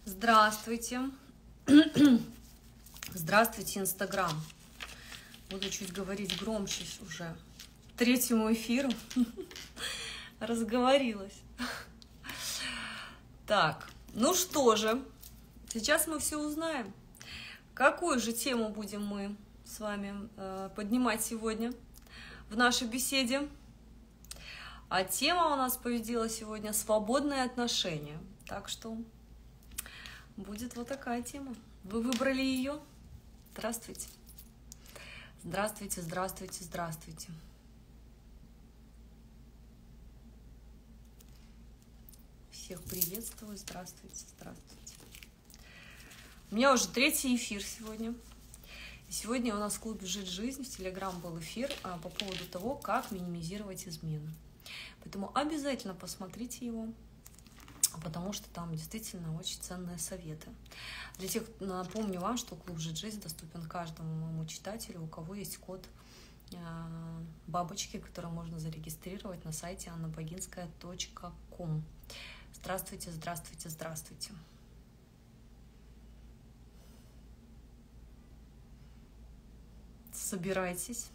Здравствуйте. Здравствуйте, Инстаграм. Буду чуть говорить громче уже. Третьему эфиру разговорилась. Так, ну что же, сейчас мы все узнаем. Какую же тему будем мы с вами поднимать сегодня в нашей беседе? А тема у нас победила сегодня «Свободные отношения». Так что будет вот такая тема. Вы выбрали ее? Здравствуйте. Здравствуйте, здравствуйте, здравствуйте. Всех приветствую. Здравствуйте, здравствуйте. У меня уже третий эфир сегодня. И сегодня у нас в клубе «Жить жизнь» в Телеграм был эфир по поводу того, как минимизировать измены. Поэтому обязательно посмотрите его, потому что там действительно очень ценные советы. Для тех, напомню вам, что клуб «Жить жизнь» доступен каждому моему читателю, у кого есть код бабочки, который можно зарегистрировать на сайте annabogинская.com. Здравствуйте, здравствуйте, здравствуйте. Собирайтесь.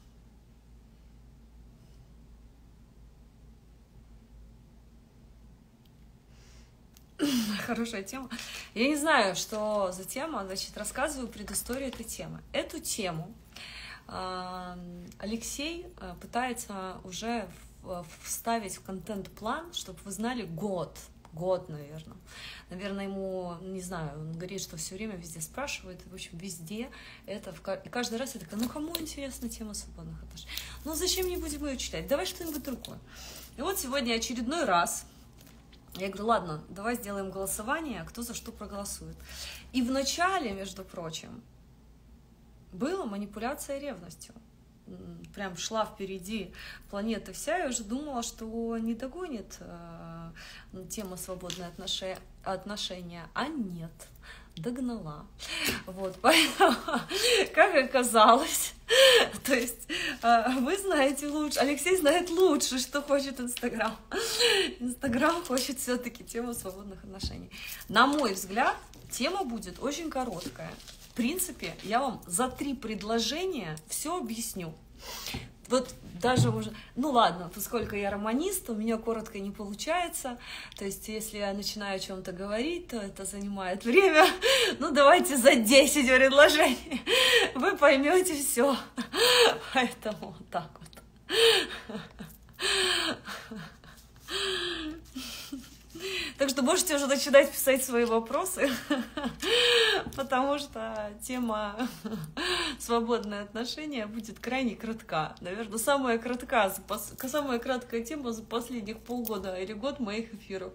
Хорошая тема. Я не знаю, что за тема, значит, рассказываю предысторию этой темы. Эту тему Алексей пытается уже вставить в контент-план, чтобы вы знали год, наверное. Наверное, ему, не знаю, он говорит, что все время везде спрашивает, в общем, везде это, и каждый раз я такая, ну кому интересна тема свободных отношений? Ну зачем не будем ее читать? Давай что-нибудь другое. И вот сегодня очередной раз я говорю, ладно, давай сделаем голосование, кто за что проголосует. И вначале, между прочим, была манипуляция ревностью. Прям шла впереди планета вся, я уже думала, что не догонит тема свободные отношения, а нет, догнала. Вот, поэтому, как оказалось, то есть вы знаете лучше, Алексей знает лучше, что хочет Инстаграм. Инстаграм хочет все-таки тему свободных отношений. На мой взгляд, тема будет очень короткая. В принципе, я вам за 3 предложения все объясню. Вот даже уже, ну ладно, поскольку я романист, у меня коротко не получается. То есть, если я начинаю о чем-то говорить, то это занимает время. Ну, давайте за 10 предложений. Вы поймете все. Поэтому вот так вот. Так что можете уже начинать писать свои вопросы, потому что тема «Свободные отношения» будет крайне кратка. Наверное, самая краткая тема за последних полгода или год моих эфиров.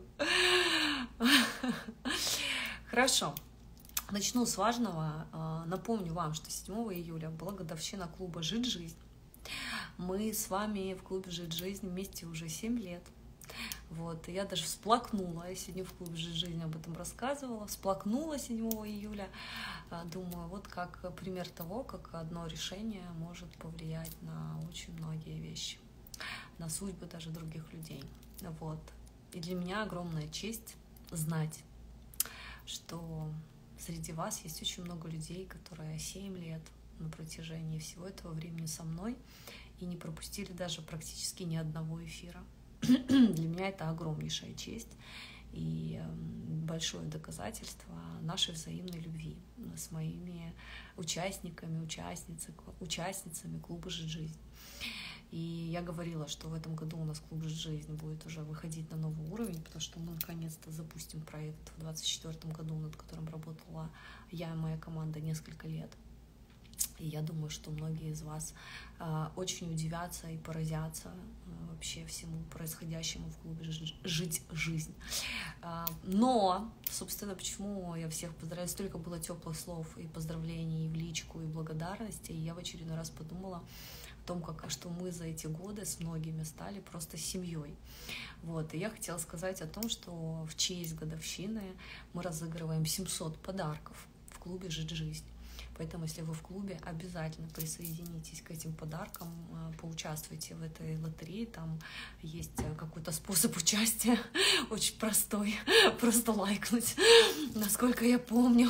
Хорошо. Начну с важного. Напомню вам, что 7 июля была годовщина клуба «Жить жизнь». Мы с вами в клубе «Жить жизнь» вместе уже 7 лет. Вот, и я даже всплакнула, я сегодня в клубе «Жить жизнь» об этом рассказывала, всплакнула 7 июля, думаю, вот как пример того, как одно решение может повлиять на очень многие вещи, на судьбы даже других людей, вот, и для меня огромная честь знать, что среди вас есть очень много людей, которые 7 лет на протяжении всего этого времени со мной и не пропустили даже практически ни одного эфира. Для меня это огромнейшая честь и большое доказательство нашей взаимной любви с моими участниками, участницами клуба «Жить жизнь». И я говорила, что в этом году у нас клуб «Жить жизнь» будет уже выходить на новый уровень, потому что мы наконец-то запустим проект в 2024 году, над которым работала я и моя команда несколько лет. И я думаю, что многие из вас очень удивятся и поразятся вообще всему происходящему в клубе «Жить жизнь». Но, собственно, почему я всех поздравляю, столько было теплых слов и поздравлений и в личку, и благодарности, и я в очередной раз подумала о том, что мы за эти годы с многими стали просто семьей. Вот. И я хотела сказать о том, что в честь годовщины мы разыгрываем 700 подарков в клубе «Жить жизнь». Поэтому, если вы в клубе, обязательно присоединитесь к этим подаркам, поучаствуйте в этой лотерее. Там есть какой-то способ участия, очень простой, просто лайкнуть, насколько я помню.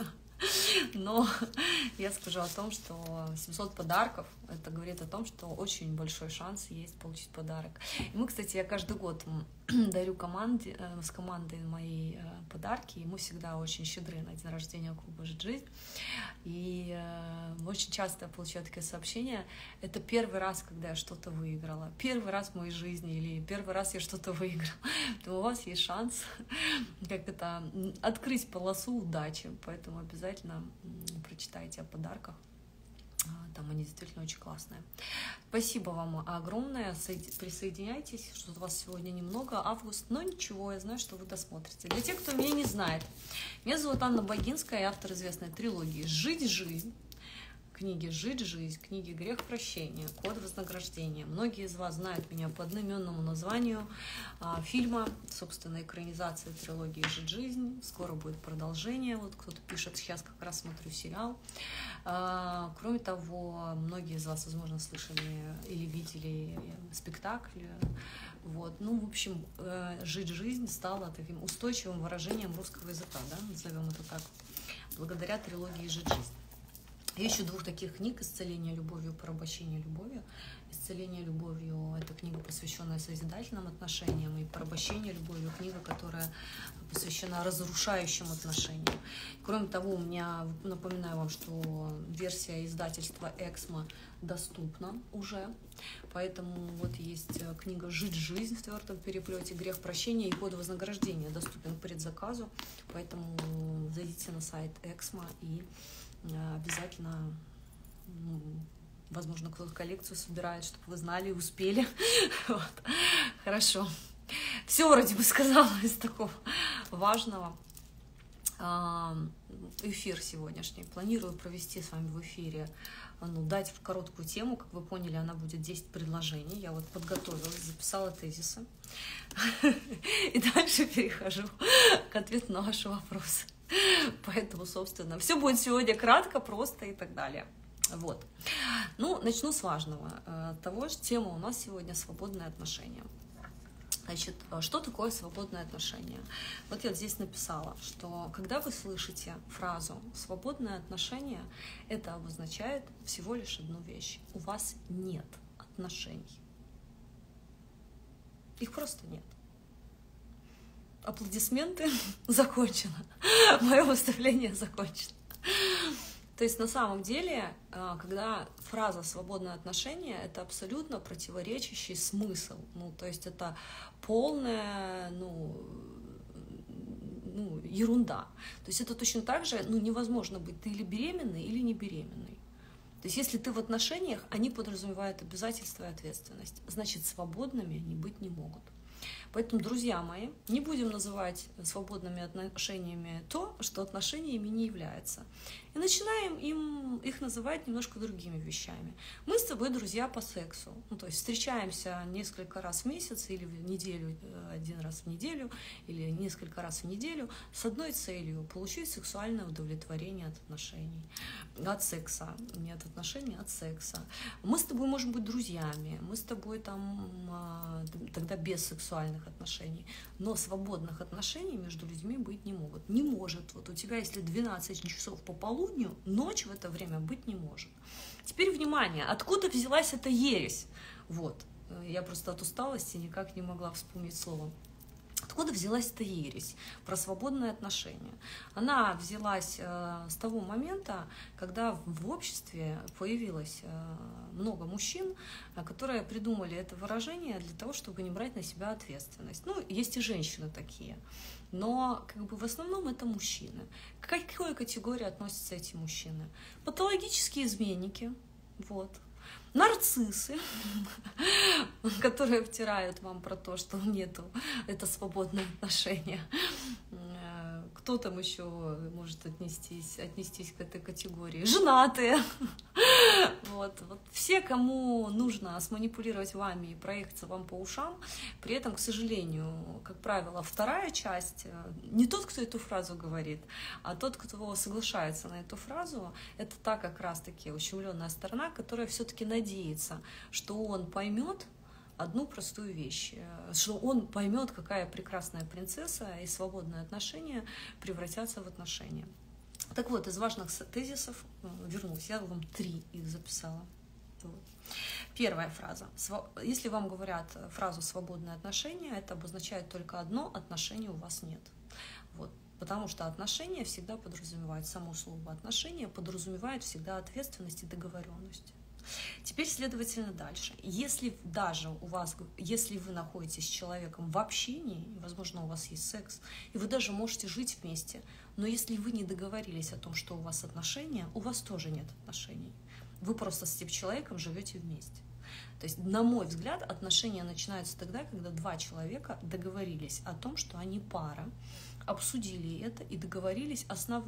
Но я скажу о том, что 700 подарков, это говорит о том, что очень большой шанс есть получить подарок. И мы, кстати, я каждый год дарю с командой моей подарки, и мы всегда очень щедры на день рождения клуба «Жить жизнь». И очень часто я получаю такие сообщения: это первый раз, когда я что-то выиграла, первый раз в моей жизни, или первый раз я что-то выиграла. То у вас есть шанс открыть полосу удачи, поэтому обязательно прочитайте о подарках. Там они действительно очень классные. Спасибо вам огромное. Присоединяйтесь, что у вас сегодня немного, август, но ничего, я знаю, что вы досмотрите. Для тех, кто меня не знает, меня зовут Анна Богинская, я автор известной трилогии «Жить жизнь», книги «Жить жизнь», книги «Грех прощения», «Код вознаграждения». Многие из вас знают меня по одноименному названию фильма, собственно, экранизация трилогии «Жить жизнь». Скоро будет продолжение. Вот кто-то пишет, сейчас как раз смотрю сериал. Кроме того, многие из вас, возможно, слышали или видели спектакль. Вот. Ну, в общем, «Жить жизнь» стала таким устойчивым выражением русского языка, да, назовем это так, благодаря трилогии «Жить жизнь». Я ищу 2 таких книг: «Исцеление любовью», «Порабощение любовью». «Исцеление любовью» — это книга, посвященная созидательным отношениям, и «Порабощение любовью» — книга, которая посвящена разрушающим отношениям. Кроме того, у меня, напоминаю вам, что версия издательства «Эксмо» доступна уже, поэтому вот есть книга «Жить жизнь» в твердом переплете, «Грех прощения» и «Код вознаграждения» доступен к предзаказу, поэтому зайдите на сайт «Эксмо» и обязательно, возможно, кто-то коллекцию собирает, чтобы вы знали и успели. Вот. Хорошо. Все вроде бы сказала из такого важного. Эфир сегодняшний планирую провести с вами в эфире, дать короткую тему. Как вы поняли, она будет 10 предложений. Я вот подготовилась, записала тезисы. И дальше перехожу к ответу на ваши вопросы. Поэтому, собственно, все будет сегодня кратко, просто и так далее. Вот. Ну, начну с важного. Того же тема у нас сегодня — свободные отношения. Значит, что такое свободное отношение? Вот я здесь написала, что когда вы слышите фразу «свободное отношение», это обозначает всего лишь одну вещь: у вас нет отношений. Их просто нет. Аплодисменты, закончено. Мое выступление закончено. То есть на самом деле, когда фраза «свободное отношение», это абсолютно противоречащий смысл. Ну, то есть это полная, ерунда. То есть это точно так же, невозможно быть ты или беременной, или не беременной. То есть если ты в отношениях, они подразумевают обязательства и ответственность. Значит, свободными они быть не могут. Поэтому, друзья мои, не будем называть свободными отношениями то, что отношениями не является. И начинаем их называть немножко другими вещами. Мы с тобой друзья по сексу. То есть встречаемся несколько раз в месяц или в неделю, 1 раз в неделю, или несколько раз в неделю с одной целью — получить сексуальное удовлетворение от отношений, от секса. Не от отношений, а от секса. Мы с тобой можем быть друзьями, мы с тобой тогда без сексуальных отношений, но свободных отношений между людьми быть не могут. Не может. Вот у тебя, если 12 часов по полудню, ночь в это время быть не может. Теперь внимание, откуда взялась эта ересь? Вот, я просто от усталости никак не могла вспомнить слово. Откуда взялась эта ересь про свободные отношения? Она взялась с того момента, когда в обществе появилось много мужчин, которые придумали это выражение для того, чтобы не брать на себя ответственность. Есть и женщины такие, но в основном это мужчины. К какой категории относятся эти мужчины? Патологические изменники, вот. Нарциссы, которые втирают вам про то, что нету, это свободное отношение. Кто там еще может отнестись к этой категории? Женатые. Вот все, кому нужно сманипулировать вами и проехаться вам по ушам, при этом, к сожалению, как правило, вторая часть, не тот, кто эту фразу говорит, а тот, кто соглашается на эту фразу, это та как раз-таки ущемленная сторона, которая все-таки надеется, что он поймет одну простую вещь, что он поймет, какая прекрасная принцесса, и свободные отношения превратятся в отношения. Так вот, из важных тезисов, вернусь, я вам 3 их записала. Вот. Первая фраза. Если вам говорят фразу «свободные отношения», это обозначает только одно: отношений у вас нет. Вот. Потому что отношения всегда подразумевают, само слово «отношения» подразумевает всегда ответственность и договоренность. Теперь, следовательно, дальше. Если вы находитесь с человеком в общении, возможно, у вас есть секс, и вы даже можете жить вместе, но если вы не договорились о том, что у вас отношения, у вас тоже нет отношений. Вы просто с этим человеком живете вместе. То есть, на мой взгляд, отношения начинаются тогда, когда 2 человека договорились о том, что они пара, обсудили это и договорились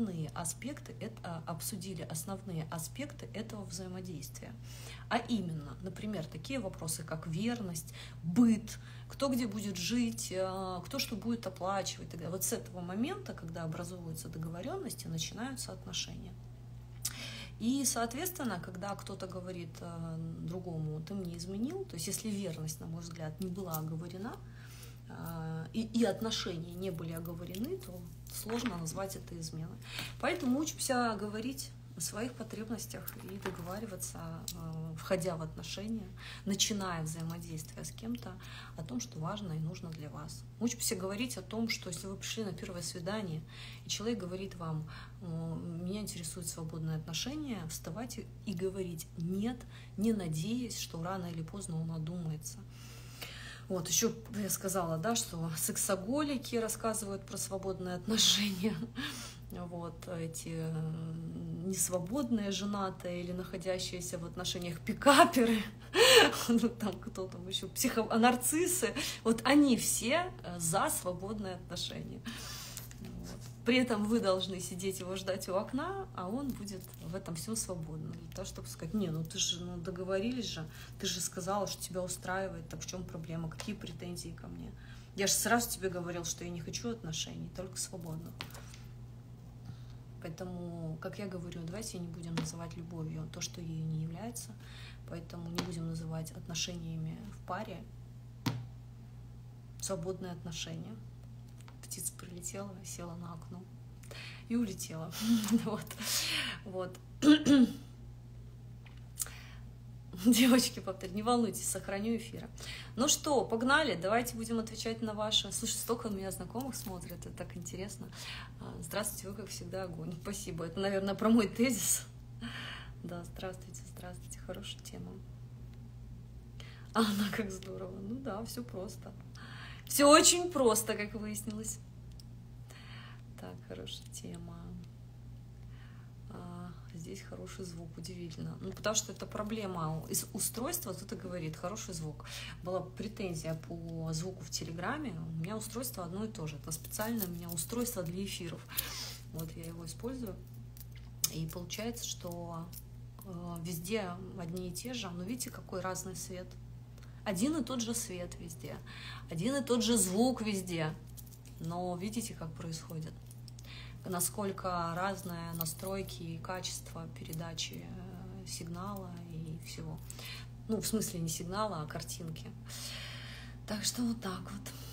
обсудили основные аспекты этого взаимодействия. А именно, например, такие вопросы, как верность, быт, кто где будет жить, кто что будет оплачивать. Тогда вот с этого момента, когда образовываются договоренности, начинаются отношения. И, соответственно, когда кто-то говорит другому: ты мне изменил, то есть если верность, на мой взгляд, не была оговорена, и отношения не были оговорены, то сложно назвать это изменой. Поэтому учимся говорить о своих потребностях и договариваться, входя в отношения, начиная взаимодействие с кем-то, о том, что важно и нужно для вас. Учимся говорить о том, что если вы пришли на первое свидание, и человек говорит вам: меня интересуют свободные отношения, вставайте и говорить «нет», не надеясь, что рано или поздно он одумается. Вот, еще я сказала, да, что сексоголики рассказывают про свободные отношения. Вот, эти несвободные женатые или находящиеся в отношениях пикаперы, там кто там еще, нарциссы, вот они все за свободные отношения. Вот. При этом вы должны сидеть его ждать у окна, а он будет в этом всем свободным. Для того, чтобы сказать: не, ну ты же договорились же, ты же сказала, что тебя устраивает, так в чем проблема, какие претензии ко мне? Я же сразу тебе говорил, что я не хочу отношений, только свободных. Поэтому, как я говорю, давайте не будем называть любовью то, что ею не является, поэтому не будем называть отношениями в паре свободные отношения. Птица прилетела, села на окно и улетела. Вот. Девочки, повторяю, не волнуйтесь, сохраню эфира. Ну что, погнали, давайте будем отвечать на ваши. Слушай, столько у меня знакомых смотрят, это так интересно. Здравствуйте, вы, как всегда, огонь. Спасибо, это, наверное, про мой тезис. Да, здравствуйте, здравствуйте, хорошая тема. Она как здорово. Ну да, все просто. Все очень просто, как выяснилось. Так, хорошая тема. Здесь хороший звук, удивительно. Ну, потому что это проблема из устройства, тут и говорит, хороший звук. Была претензия по звуку в Телеграме, у меня устройство одно и то же. Это специальное у меня устройство для эфиров. Вот я его использую. И получается, что везде одни и те же, но видите, какой разный свет. Один и тот же свет везде, один и тот же звук везде. Но видите, как происходит? Насколько разные настройки и качество передачи сигнала и всего. Ну, в смысле не сигнала, а картинки. Так что вот так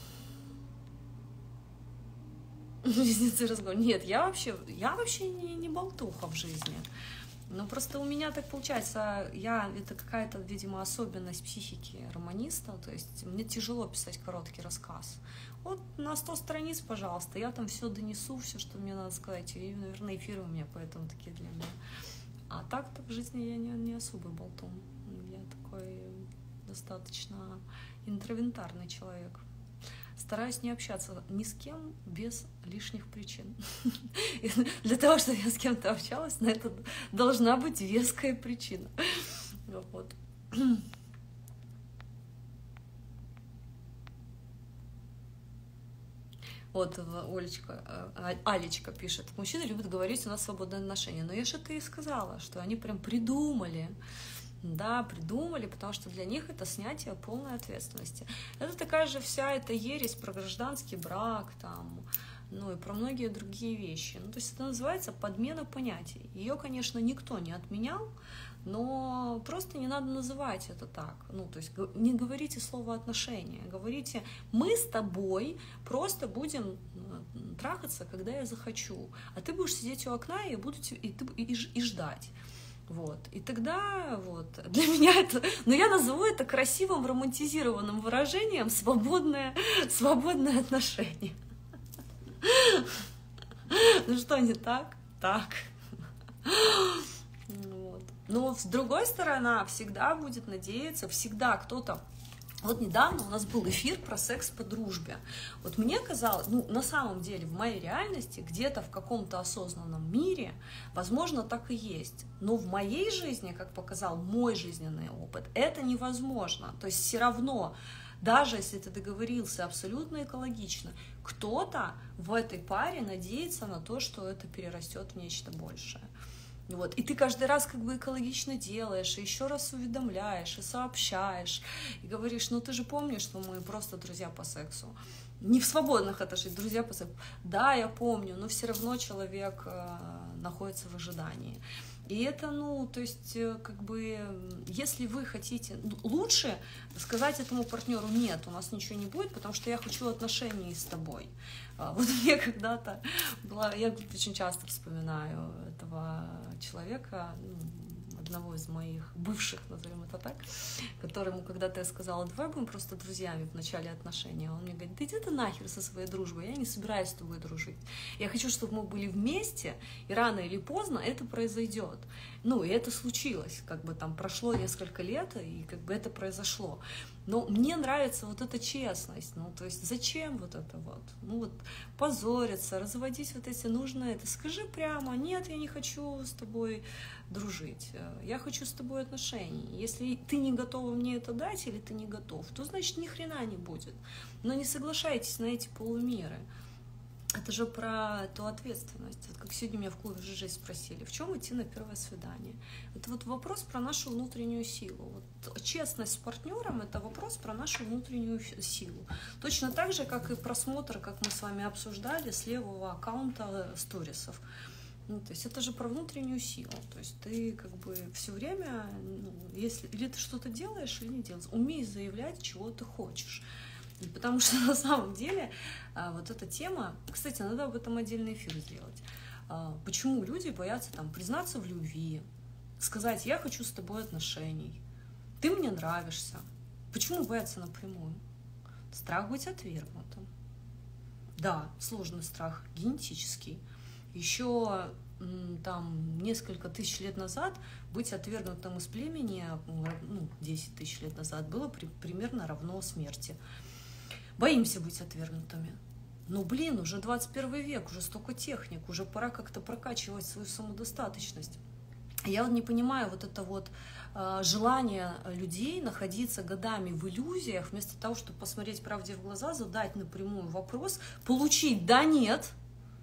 вот. Нет, я вообще не болтуха в жизни. Ну, просто у меня так получается, это какая-то, видимо, особенность психики романиста, то есть мне тяжело писать короткий рассказ. Вот на 100 страниц, пожалуйста, я там все донесу, все, что мне надо сказать, и, наверное, эфиры у меня поэтому такие длинные. А так-то в жизни я не особый болтун, я такой достаточно интровертный человек. Стараюсь не общаться ни с кем без лишних причин. Для того, чтобы я с кем-то общалась, на это должна быть веская причина. Вот. Вот Алечка пишет: мужчины любят говорить, у нас свободные отношения. Но я же это и сказала, что они прям придумали да, придумали, потому что для них это снятие полной ответственности. Это такая же вся эта ересь про гражданский брак, там, ну и про многие другие вещи. Ну, то есть это называется подмена понятий. Ее, конечно, никто не отменял, но просто не надо называть это так. Ну, то есть не говорите слово отношения, говорите: мы с тобой просто будем трахаться, когда я захочу, а ты будешь сидеть у окна и ждать. Вот. И тогда вот для меня это, но я назову это красивым романтизированным выражением свободное отношение. Ну что, не так? Так. Вот. Но с другой стороны, всегда будет надеяться, всегда кто-то. Вот недавно у нас был эфир про секс по дружбе. Вот мне казалось, ну, на самом деле, в моей реальности, где-то в каком-то осознанном мире, возможно, так и есть. Но в моей жизни, как показал мой жизненный опыт, это невозможно. То есть все равно, даже если ты договорился абсолютно экологично, кто-то в этой паре надеется на то, что это перерастет в нечто большее. Вот. И ты каждый раз как бы экологично делаешь, и еще раз уведомляешь, и сообщаешь, и говоришь: ну ты же помнишь, что мы просто друзья по сексу. Не в свободных отношениях, друзья по сексу. Да, я помню, но все равно человек находится в ожидании. И это, ну, то есть, как бы, если вы хотите, лучше сказать этому партнеру: нет, у нас ничего не будет, потому что я хочу отношений с тобой. Вот мне когда-то была, я очень часто вспоминаю этого человека, одного из моих бывших, назовем это так, которому когда-то я сказала: давай будем просто друзьями в начале отношений. Он мне говорит: да иди ты нахер со своей дружбой, я не собираюсь с тобой дружить. Я хочу, чтобы мы были вместе, и рано или поздно это произойдет. Ну, и это случилось, как бы там прошло несколько лет, и как бы это произошло. Но мне нравится вот эта честность, ну, то есть зачем вот это вот? Ну, вот позориться, разводить вот эти нужные, это скажи прямо: нет, я не хочу с тобой дружить, я хочу с тобой отношений. Если ты не готова мне это дать или ты не готов, то значит ни хрена не будет. Но не соглашайтесь на эти полумеры. Это же про эту ответственность. Вот как сегодня меня в клубе «Жизнь» спросили: в чем идти на первое свидание? Это вот вопрос про нашу внутреннюю силу. Вот честность с партнером — это вопрос про нашу внутреннюю силу. Точно так же, как и просмотр, как мы с вами обсуждали, с левого аккаунта сторисов. Ну, то есть это же про внутреннюю силу. То есть ты как бы все время, ну, если или ты что-то делаешь, или не делаешь, умей заявлять, чего ты хочешь. Потому что на самом деле вот эта тема, кстати, надо об этом отдельный эфир сделать. Почему люди боятся там признаться в любви, сказать: я хочу с тобой отношений, ты мне нравишься. Почему боятся напрямую? Страх быть отвергнутым. Да, сложный страх, генетический. Еще там несколько тысяч лет назад быть отвергнутым из племени, 10 тысяч лет назад, было примерно равно смерти. Боимся быть отвергнутыми. Но, уже 21 век, уже столько техник, уже пора как-то прокачивать свою самодостаточность. Я вот не понимаю вот это вот желание людей находиться годами в иллюзиях, вместо того, чтобы посмотреть правде в глаза, задать напрямую вопрос, получить «да», «нет».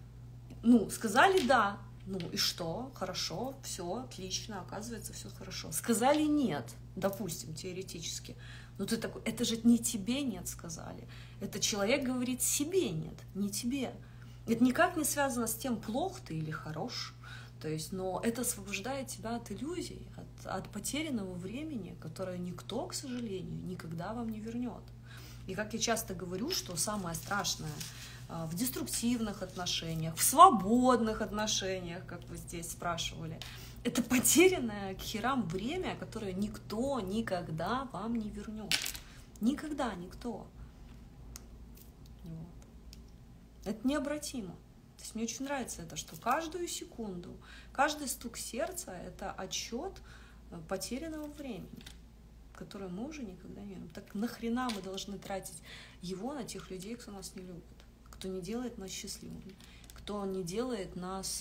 Ну, сказали «да», ну и что? Хорошо, все, отлично, оказывается, все хорошо. Сказали «нет», допустим, теоретически. Но ты такой: это же не тебе «нет» сказали. Это человек говорит себе «нет», не тебе. Это никак не связано с тем, плох ты или хорош. То есть, но это освобождает тебя от иллюзий, от потерянного времени, которое никто, к сожалению, никогда вам не вернет. И как я часто говорю, что самое страшное в деструктивных отношениях, в свободных отношениях, как вы здесь спрашивали, это потерянное к херам время, которое никто никогда вам не вернет. Никогда никто. Вот. Это необратимо. То есть мне очень нравится это, что каждую секунду, каждый стук сердца — это отсчет потерянного времени, которое мы уже никогда не вернем. Так нахрена мы должны тратить его на тех людей, кто нас не любит, кто не делает нас счастливыми, кто не делает нас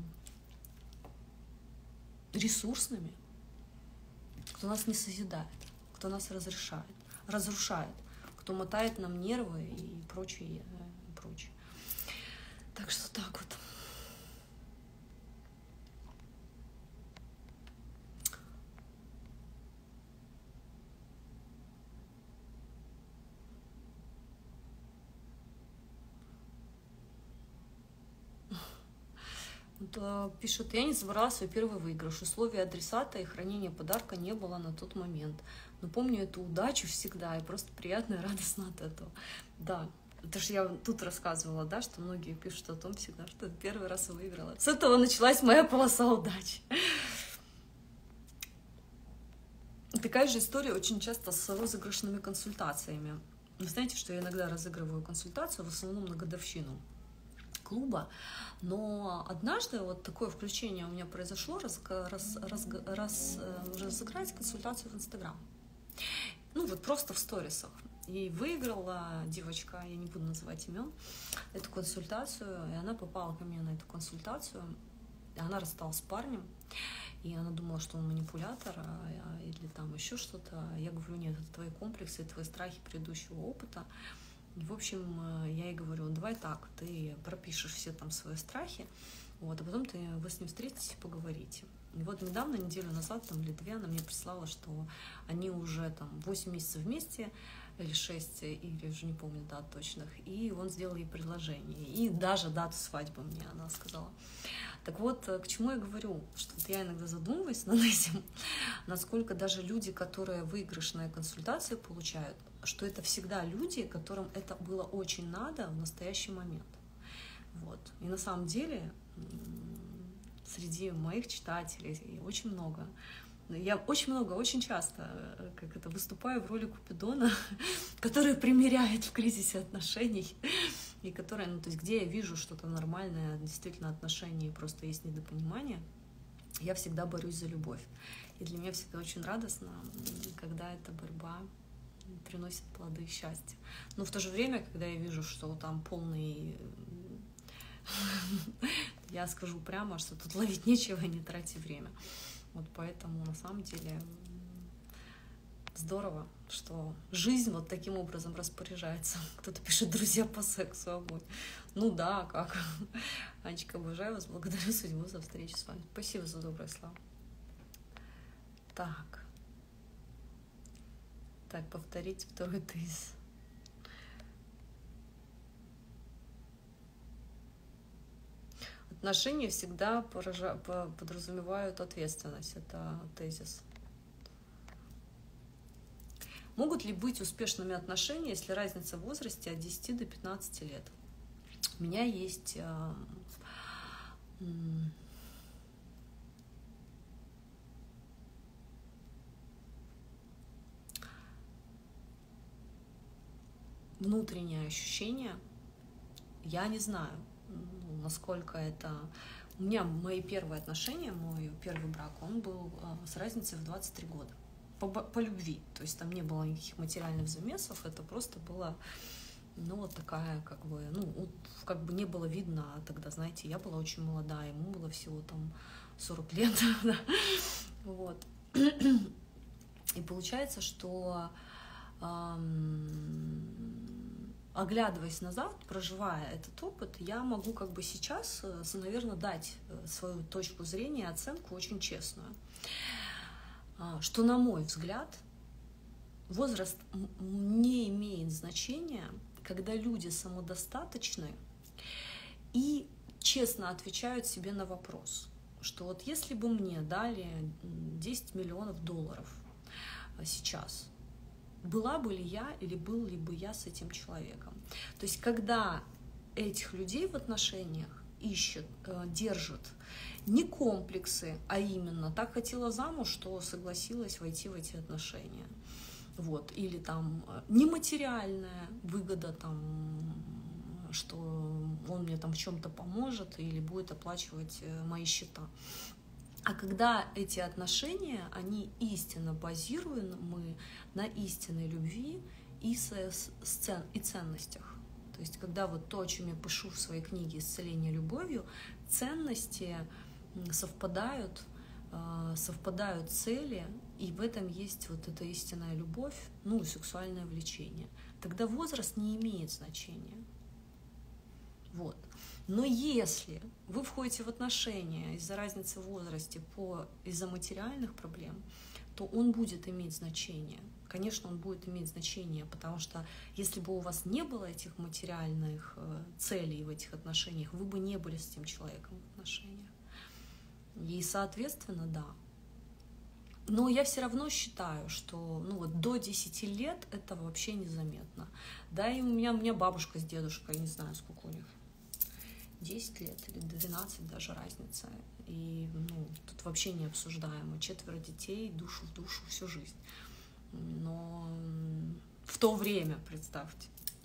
ресурсными, кто нас не созидает, кто нас разрушает, кто мотает нам нервы и прочее. Так что так вот. пишет, я не забрала свой первый выигрыш. Условия адресата и хранения подарка не было на тот момент. Но помню эту удачу всегда, и просто приятно и радостно от этого. Да, это же я тут рассказывала, да, что многие пишут о том всегда, что первый раз выиграла. С этого началась моя полоса удачи. Такая же история очень часто с розыгрышными консультациями. Вы знаете, что я иногда разыгрываю консультацию, в основном на годовщину клуба, но однажды вот такое включение у меня произошло, разыграть консультацию в Инстаграм. Ну вот просто в сторисах. И выиграла девочка, я не буду называть имен, эту консультацию, и она попала ко мне на эту консультацию, и она рассталась с парнем, и она думала, что он манипулятор или там еще что-то. Я говорю, нет, это твои комплексы, твои страхи предыдущего опыта. И, в общем, я ей говорю, давай так, ты пропишешь все там свои страхи, вот, а потом вы с ним встретитесь и поговорите. И вот недавно, неделю назад, там, или 2, она мне прислала, что они уже там 8 месяцев вместе, или 6, или уже не помню дат точных, и он сделал ей предложение. И даже дату свадьбы мне она сказала. Так вот, к чему я говорю, что вот я иногда задумываюсь над этим, насколько даже люди, которые выигрышные консультации получают, что это всегда люди, которым это было очень надо в настоящий момент. Вот. И на самом деле среди моих читателей очень много. Я очень часто выступаю в роли Купидона, который примеряет в кризисе отношений, и который, то есть где я вижу что-то нормальное, действительно отношения, и просто есть недопонимание, я всегда борюсь за любовь. И для меня всегда очень радостно, когда эта борьба приносит плоды счастья. Но в то же время, когда я вижу, что там полный... Я скажу прямо, что тут ловить нечего, не трати время. Вот поэтому на самом деле здорово, что жизнь вот таким образом распоряжается. Кто-то пишет, друзья по сексу, огонь. Ну да, как? Анечка, обожаю вас, благодарю судьбу за встречу с вами. Спасибо за добрые слова. Так, повторить второй тезис. Отношения всегда подразумевают ответственность. Это тезис. Могут ли быть успешными отношения, если разница в возрасте от 10 до 15 лет? У меня есть внутреннее ощущение, я не знаю, насколько это... У меня мои первые отношения, мой первый брак, он был с разницей в 23 года. По любви. То есть там не было никаких материальных замесов, это просто было, вот такая, не было видно тогда, знаете, я была очень молодая, ему было всего там 40 лет. Вот. И получается, что оглядываясь назад, проживая этот опыт, я могу сейчас, наверное, дать свою точку зрения, оценку очень честную. Что, на мой взгляд, возраст не имеет значения, когда люди самодостаточны и честно отвечают себе на вопрос, что вот если бы мне дали 10 миллионов долларов сейчас, была бы ли я или был ли бы я с этим человеком. То есть когда этих людей в отношениях ищет, держит не комплексы, а именно так хотела замуж, что согласилась войти в эти отношения. Вот. Или там нематериальная выгода, там, что он мне там в чем-то поможет или будет оплачивать мои счета. А когда эти отношения, они истинно базируемы на истинной любви и ценностях. То есть когда вот то, о чем я пишу в своей книге «Исцеление любовью», ценности совпадают цели, и в этом есть вот эта истинная любовь, и сексуальное влечение. Тогда возраст не имеет значения. Вот. Но если вы входите в отношения из-за разницы в возрасте, из-за материальных проблем, то он будет иметь значение. конечно, он будет иметь значение, потому что если бы у вас не было этих материальных целей в этих отношениях, вы бы не были с этим человеком в отношениях. И, соответственно, да. Но я все равно считаю, что до 10 лет это вообще незаметно. Да, и у меня бабушка с дедушкой, не знаю, сколько у них, 10 лет или 12 даже разница. И тут вообще не обсуждаемо. 4 детей, душу в душу, всю жизнь. Но в то время, представьте.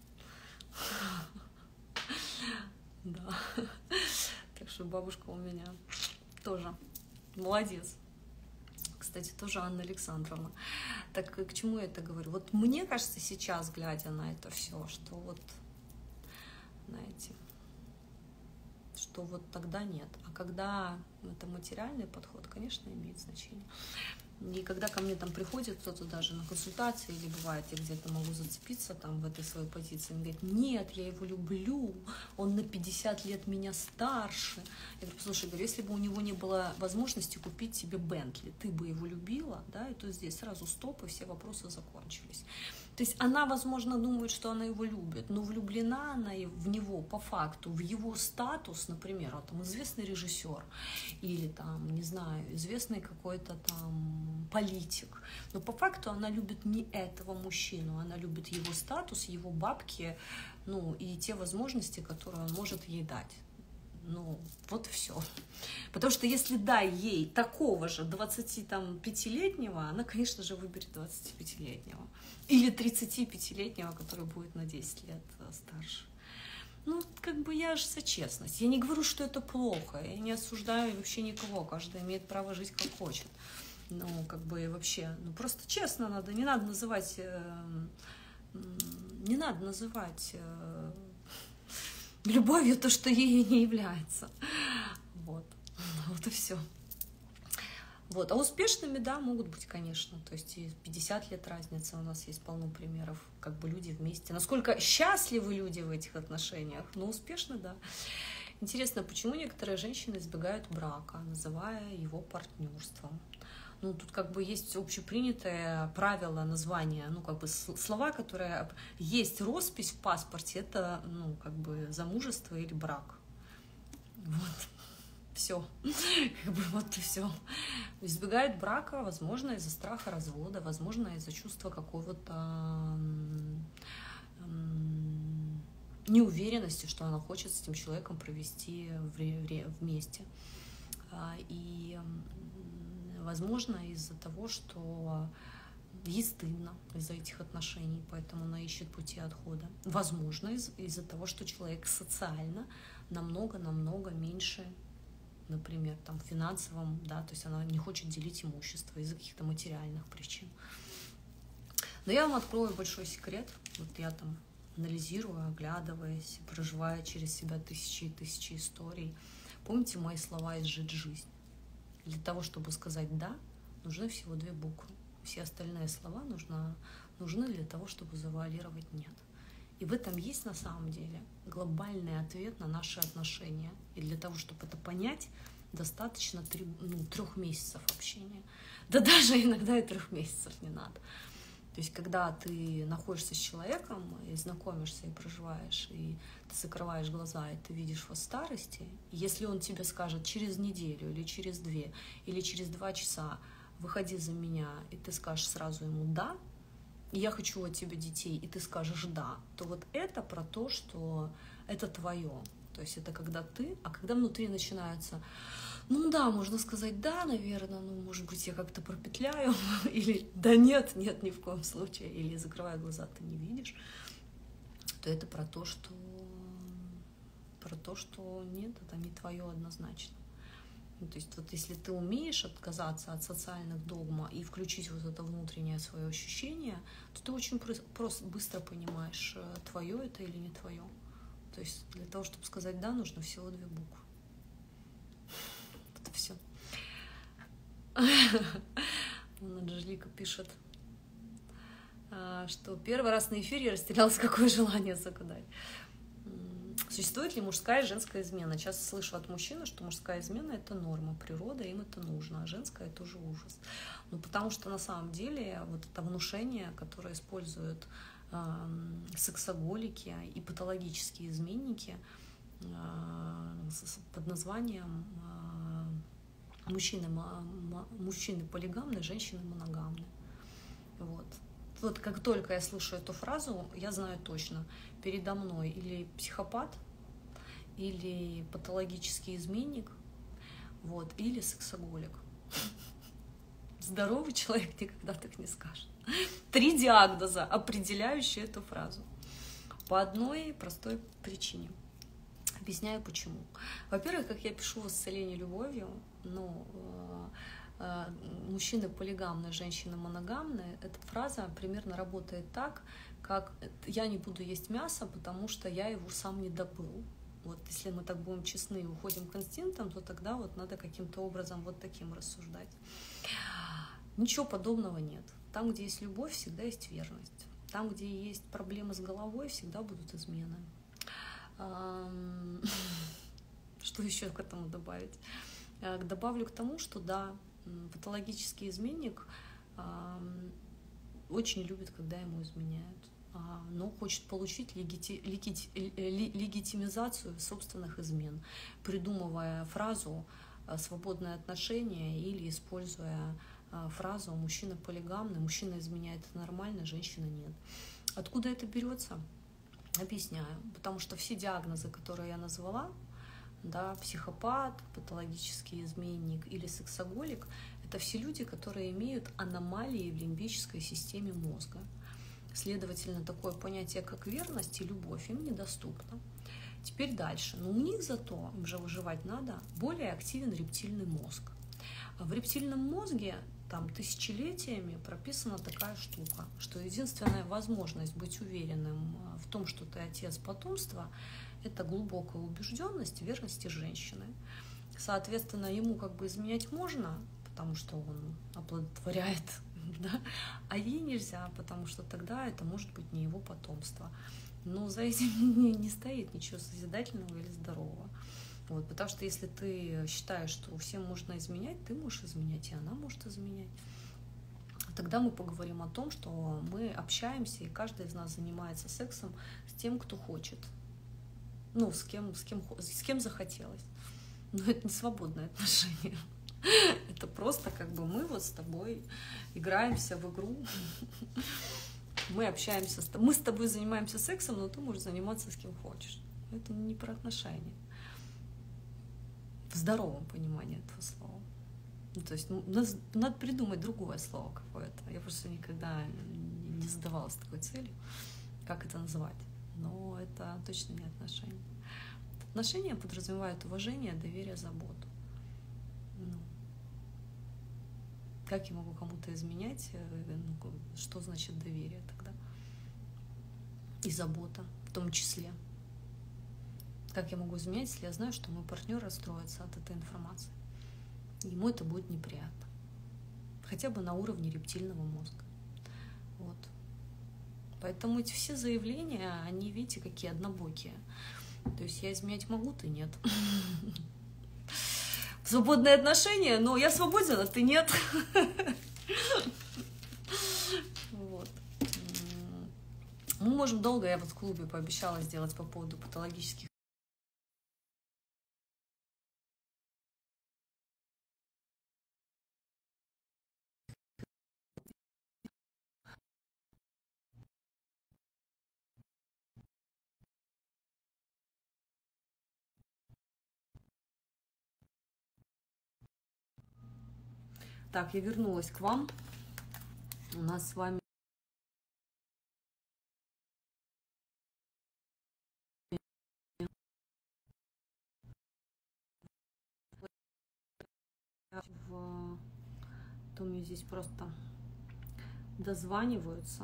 Да. Так что бабушка у меня тоже молодец. Кстати, тоже Анна Александровна. Так к чему я это говорю? Вот мне кажется сейчас, глядя на это все, что вот, знаете, что вот тогда нет. А когда это материальный подход, конечно, имеет значение. И когда ко мне там приходит кто-то даже на консультации, или бывает, я где-то могу зацепиться там в этой своей позиции, он говорит: нет, я его люблю, он на 50 лет меня старше. Я говорю: слушай, если бы у него не было возможности купить себе Бентли, ты бы его любила, да, и то здесь сразу стоп, и все вопросы закончились. То есть она, возможно, думает, что она его любит, но влюблена она в него по факту, в его статус, например, он там известный режиссер или там, не знаю, известный какой-то там политик. Но по факту она любит не этого мужчину, она любит его статус, его бабки, и те возможности, которые он может ей дать. Вот и все. Потому что если дай ей такого же 25-летнего, она, конечно же, выберет 25-летнего. Или 35-летнего, который будет на 10 лет старше. Я же за честность. Я не говорю, что это плохо. Я не осуждаю вообще никого. Каждый имеет право жить как хочет. Вообще, просто честно надо. Не надо называть любовью то, что ей не является. Вот и все. А успешными, да, могут быть, конечно. То есть и 50 лет разница, у нас есть полно примеров, люди вместе. Насколько счастливы люди в этих отношениях, успешны, да. Интересно, почему некоторые женщины избегают брака, называя его партнерством? Тут есть общепринятое правило названия, слова, которые есть роспись в паспорте, это, замужество или брак. Все. Вот и все. Избегают брака, возможно, из-за страха развода, возможно, из-за чувства какого-то неуверенности, что она хочет с этим человеком провести вместе. И возможно, из-за того, что ей стыдно из-за этих отношений, поэтому она ищет пути отхода. Возможно, из-за того, что человек социально намного меньше, например, там, финансовом, да, то есть она не хочет делить имущество из-за каких-то материальных причин. Но я вам открою большой секрет. Я там анализирую, оглядываясь, проживая через себя тысячи и тысячи историй. Помните мои слова из «Жить жизнь»? Для того, чтобы сказать «да», нужны всего 2 буквы. Все остальные слова нужны для того, чтобы завуалировать «нет». И в этом есть на самом деле глобальный ответ на наши отношения. И для того, чтобы это понять, достаточно 3 месяцев общения. Да даже иногда и 3 месяцев не надо. То есть, когда ты находишься с человеком и знакомишься, и проживаешь, и ты закрываешь глаза, и ты видишь его в старости, если он тебе скажет через неделю, или через 2, или через 2 часа «выходи за меня», и ты скажешь сразу ему «да», и «я хочу от тебя детей», и ты скажешь «да», то вот это про то, что это твое. То есть это когда ты, а когда внутри начинается да, можно сказать «да», наверное, может быть, я как-то пропетляю, или «да нет, ни в коем случае», или закрывая глаза, ты не видишь, то это про то, что нет, это не твое однозначно. То есть если ты умеешь отказаться от социальных догм и включить вот это внутреннее свое ощущение, то ты очень просто быстро понимаешь, твое это или не твое. То есть для того, чтобы сказать «да», нужно всего 2 буквы. Это все. Анжелика пишет, что 1 раз на эфире я растерялась, какое желание загадать. Существует ли мужская и женская измена? Часто слышу от мужчины, что мужская измена – это норма, природа, им это нужно, а женская – это уже ужас. Ну, потому что на самом деле вот это внушение, которое используют сексоголики и патологические изменники под названием мужчины полигамны, женщины моногамны. Вот. Вот как только я слышу эту фразу, я знаю точно, передо мной или психопат, или патологический изменник, вот, или сексоголик. Здоровый человек никогда так не скажет. 3 диагноза, определяющие эту фразу. По одной простой причине. Объясняю почему. Во-первых, как я пишу в «Исцелении любовью», мужчины полигамны, женщины моногамны, эта фраза примерно работает так, как «я не буду есть мясо, потому что я его сам не добыл». Вот если мы так будем честны и уходим к инстинктам, то тогда вот надо каким-то образом вот таким рассуждать. Ничего подобного нет. Там, где есть любовь, всегда есть верность. Там, где есть проблемы с головой, всегда будут измены. Что еще к этому добавить? Добавлю к тому, что да, патологический изменник очень любит, когда ему изменяют, но хочет получить легитимизацию собственных измен, придумывая фразу «свободные отношения» или используя фразу «мужчина полигамный», «мужчина изменяет, это нормально, женщина нет». Откуда это берется? Объясняю. Потому что все диагнозы, которые я назвала, да, психопат, патологический изменник или сексоголик, это все люди, которые имеют аномалии в лимбической системе мозга. Следовательно, такое понятие, как верность и любовь, им недоступно. Теперь дальше. Но у них зато, им же выживать надо, более активен рептильный мозг. В рептильном мозге там тысячелетиями прописана такая штука, что единственная возможность быть уверенным в том, что ты отец потомства, это глубокая убежденность в верности женщины. Соответственно, ему как бы изменять можно, потому что он оплодотворяет, да? А ей нельзя, потому что тогда это может быть не его потомство. Но за этим не стоит ничего созидательного или здорового. Вот, потому что если ты считаешь, что всем можно изменять, ты можешь изменять, и она может изменять. Тогда мы поговорим о том, что мы общаемся, и каждый из нас занимается сексом с тем, кто хочет. Ну, с кем захотелось. Но это не свободное отношение. Это просто как бы мы вот с тобой играемся в игру. Мы общаемся, мы с тобой занимаемся сексом, но ты можешь заниматься с кем хочешь. Это не про отношения. В здоровом понимании этого слова. Ну, то есть надо придумать другое слово какое-то. Я просто никогда не задавалась такой целью, как это называть. Но это точно не отношения. Отношения подразумевают уважение, доверие, заботу. Ну, как я могу кому-то изменять? Ну, что значит доверие тогда? И забота в том числе. Как я могу изменять, если я знаю, что мой партнер расстроится от этой информации? Ему это будет неприятно. Хотя бы на уровне рептильного мозга. Вот. Поэтому эти все заявления, они, видите, какие однобокие. То есть я изменять могу, ты нет. Свободные отношения, но я свободен, а ты нет. Вот. Мы можем долго, я вот в клубе пообещала сделать по поводу патологических. Так, я вернулась к вам. У нас с вами то мне здесь просто дозваниваются,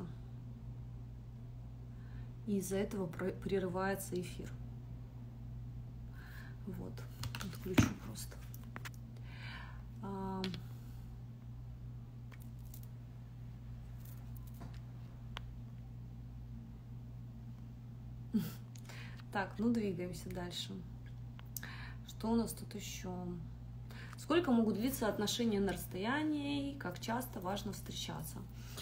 и из-за этого прерывается эфир. Вот, отключу просто. Так, ну двигаемся дальше. Что у нас тут еще? Сколько могут длиться отношения на расстоянии? Как часто важно встречаться?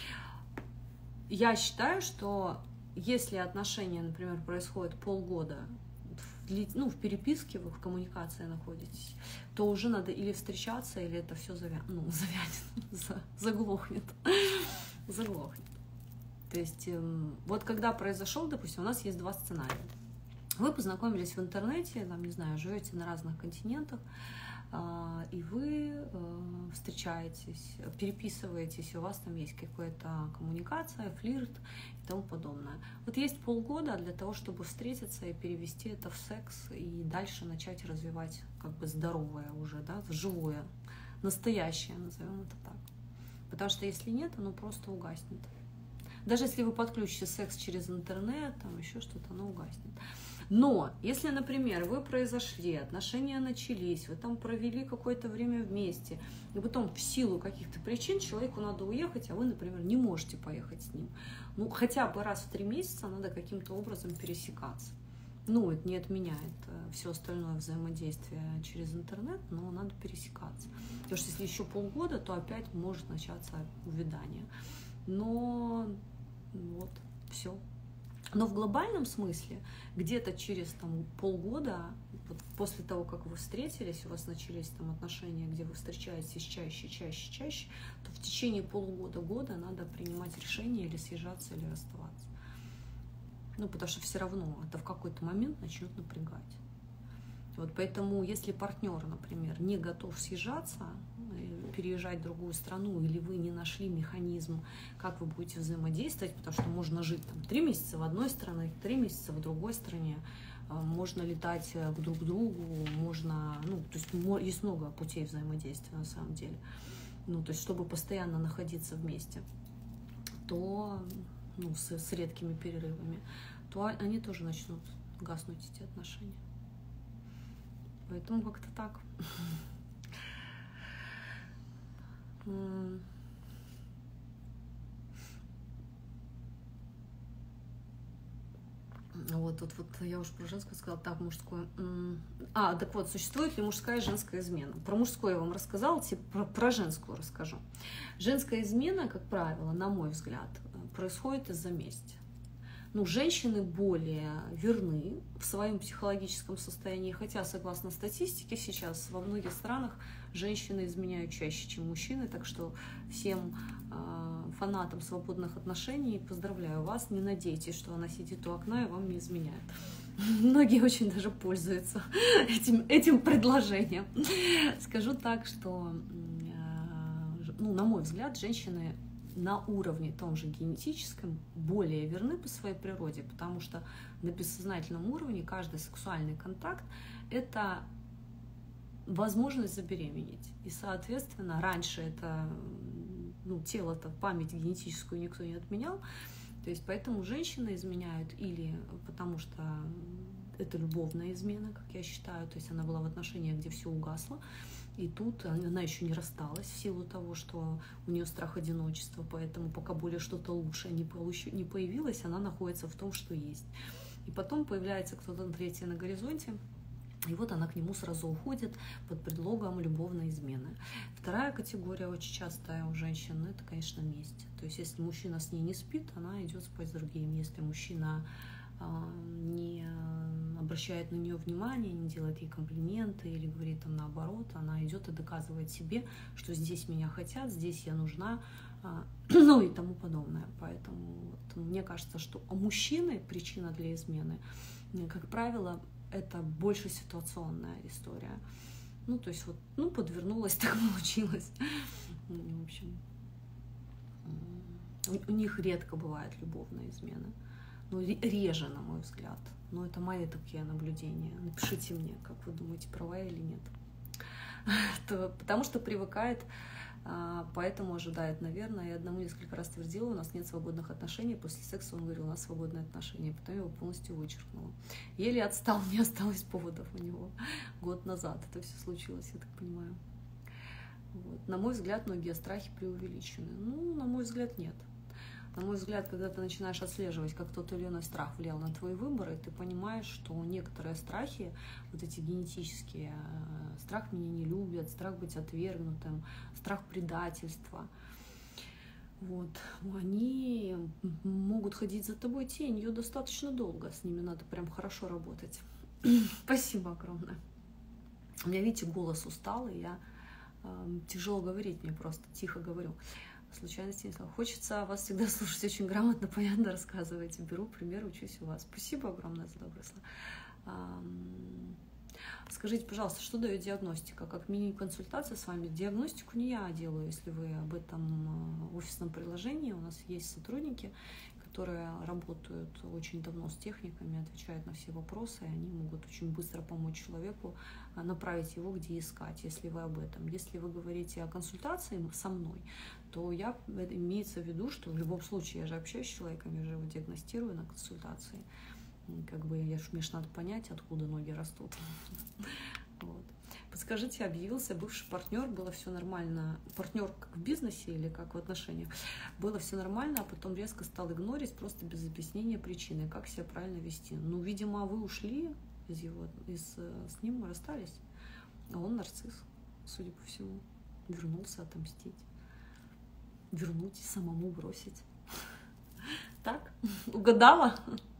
Я считаю, что если отношения, например, происходят полгода, в переписке вы в коммуникации находитесь, то уже надо или встречаться, или это все заглохнет. То есть вот когда произошел, допустим, у нас есть два сценария. Вы познакомились в интернете, там, не знаю, живете на разных континентах, и вы встречаетесь, переписываетесь, и у вас там есть какая-то коммуникация, флирт и тому подобное. Вот есть полгода для того, чтобы встретиться и перевести это в секс, и дальше начать развивать как бы здоровое уже, да, живое, настоящее, назовем это так. Потому что если нет, оно просто угаснет. Даже если вы подключите секс через интернет, там еще что-то, оно угаснет. Но если, например, вы произошли, отношения начались, вы там провели какое-то время вместе, и потом в силу каких-то причин человеку надо уехать, а вы, например, не можете поехать с ним, ну, хотя бы раз в 3 месяца надо каким-то образом пересекаться. Ну, это не отменяет все остальное взаимодействие через интернет, но надо пересекаться. Потому что если еще полгода, то опять может начаться увядание. Но вот, все. Но в глобальном смысле, где-то через там, полгода, вот после того, как вы встретились, у вас начались там отношения, где вы встречаетесь чаще, то в течение полугода-года надо принимать решение или съезжаться, или расставаться. Ну, потому что все равно это в какой-то момент начнет напрягать. Вот поэтому, если партнер, например, не готов съезжаться, переезжать в другую страну, или вы не нашли механизм, как вы будете взаимодействовать, потому что можно жить там 3 месяца в одной стране, 3 месяца в другой стране, можно летать друг к другу, можно, ну, то есть есть много путей взаимодействия на самом деле. Ну, то есть, чтобы постоянно находиться вместе, то, ну, с редкими перерывами, то они тоже начнут гаснуть, эти отношения. Поэтому как-то так. Вот тут вот я уже про женское сказала, так, мужское. Так вот, существует ли мужская и женская измена? Про мужское я вам рассказала, теперь про женскую расскажу. Женская измена, как правило, на мой взгляд, происходит из-за мести. Ну, женщины более верны в своем психологическом состоянии, хотя, согласно статистике, сейчас во многих странах женщины изменяют чаще, чем мужчины, так что всем фанатам свободных отношений поздравляю вас, не надейтесь, что она сидит у окна и вам не изменяет. Многие очень даже пользуются этим предложением. Скажу так, что, ну, на мой взгляд, женщины на уровне том же генетическом более верны по своей природе, потому что на бессознательном уровне каждый сексуальный контакт – это возможность забеременеть. И, соответственно, раньше это, ну, тело-то, память генетическую никто не отменял, то есть поэтому женщины изменяют или потому что это любовная измена, как я считаю, то есть она была в отношениях, где все угасло, и тут она еще не рассталась в силу того, что у нее страх одиночества, поэтому пока более что-то лучшее не появилось, она находится в том, что есть. И потом появляется кто-то третий на горизонте, и вот она к нему сразу уходит под предлогом любовной измены. Вторая категория очень частая у женщин, это, конечно, месть. То есть если мужчина с ней не спит, она идет спать с другим. Если мужчина не обращает на нее внимания, не делает ей комплименты или говорит там наоборот, она идет и доказывает себе, что здесь меня хотят, здесь я нужна, ну и тому подобное. Поэтому вот, мне кажется, что у мужчины причина для измены, как правило, это больше ситуационная история. Ну, то есть вот, ну, подвернулась, так получилось. В общем, у них редко бывает любовная измена. Ну, реже, на мой взгляд. Но это мои такие наблюдения. Напишите мне, как вы думаете, права я или нет. Потому что привыкает, поэтому ожидает, наверное. Я одному несколько раз твердила, у нас нет свободных отношений. После секса он говорил, у нас свободные отношения. Потом я его полностью вычеркнула. Еле отстал, не осталось поводов у него. Год назад это все случилось, я так понимаю. Вот. На мой взгляд, многие страхи преувеличены. Ну, на мой взгляд, нет. На мой взгляд, когда ты начинаешь отслеживать, как тот или иной страх влиял на твои выборы, ты понимаешь, что некоторые страхи, вот эти генетические, страх меня не любят, страх быть отвергнутым, страх предательства, вот, они могут ходить за тобой тенью достаточно долго, с ними надо прям хорошо работать. Спасибо огромное. У меня, видите, голос усталый, я тяжело говорить, мне просто тихо говорю. Случайности не слова. Хочется вас всегда слушать, очень грамотно, понятно рассказываете. Беру пример, учусь у вас. Спасибо огромное за добрые слова. Скажите, пожалуйста, что дает диагностика? Как мини-консультация с вами? Диагностику не я делаю, если вы об этом офисном приложении. У нас есть сотрудники, которые работают очень давно с техниками, отвечают на все вопросы, и они могут очень быстро помочь человеку, направить его, где искать, если вы об этом. Если вы говорите о консультации со мной, то имеется в виду, что в любом случае я же общаюсь с человеком, я же его диагностирую на консультации. Как бы мне ж надо понять, откуда ноги растут. Вот. Подскажите, объявился бывший партнер, было все нормально. Партнер как в бизнесе или как в отношениях? Было все нормально, а потом резко стал игнорить, просто без объяснения причины. Как себя правильно вести? Ну, видимо, вы ушли с ним, расстались. А он нарцисс, судя по всему. Вернулся отомстить. Вернуть и самому бросить. Так? Угадала?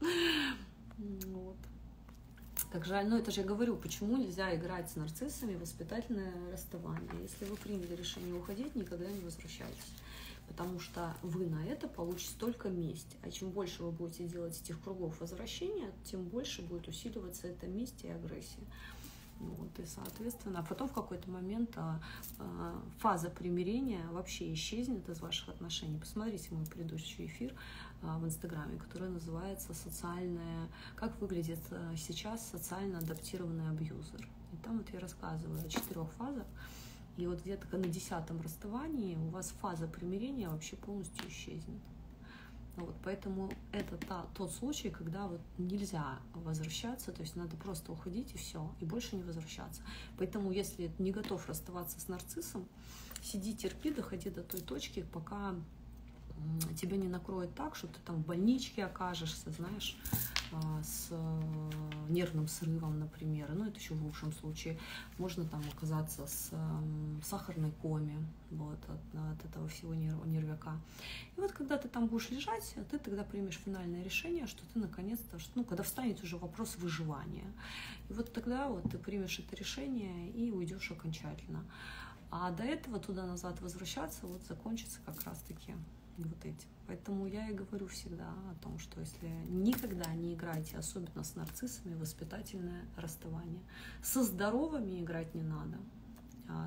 Вот. Как жаль, но это же я говорю, почему нельзя играть с нарциссами в воспитательное расставание. Если вы приняли решение уходить, никогда не возвращайтесь. Потому что вы на это получите только месть. А чем больше вы будете делать этих кругов возвращения, тем больше будет усиливаться эта месть и агрессия. Вот, и, соответственно, а потом в какой-то момент фаза примирения вообще исчезнет из ваших отношений. Посмотрите мой предыдущий эфир в Инстаграме, который называется «Как выглядит сейчас социально адаптированный абьюзер». И там вот я рассказываю о 4 фазах. И вот где-то на 10-м расставании у вас фаза примирения вообще полностью исчезнет. Вот, поэтому это тот случай, когда вот нельзя возвращаться, то есть надо просто уходить и все, и больше не возвращаться. Поэтому, если не готов расставаться с нарциссом, сиди, терпи, доходи до той точки, пока тебя не накроет так, что ты там в больничке окажешься, знаешь, с нервным срывом, например. Ну, это еще в лучшем случае. Можно там оказаться с сахарной коме, вот, от этого всего нервяка. И вот когда ты там будешь лежать, ты тогда примешь финальное решение, что ты наконец-то, когда встанет уже вопрос выживания. И вот тогда вот ты примешь это решение и уйдешь окончательно. А до этого туда-назад возвращаться, вот закончится как раз-таки вот этим. Поэтому я и говорю всегда о том, что если никогда не играйте, особенно с нарциссами, воспитательное расставание. Со здоровыми играть не надо, а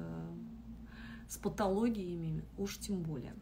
с патологиями уж тем более.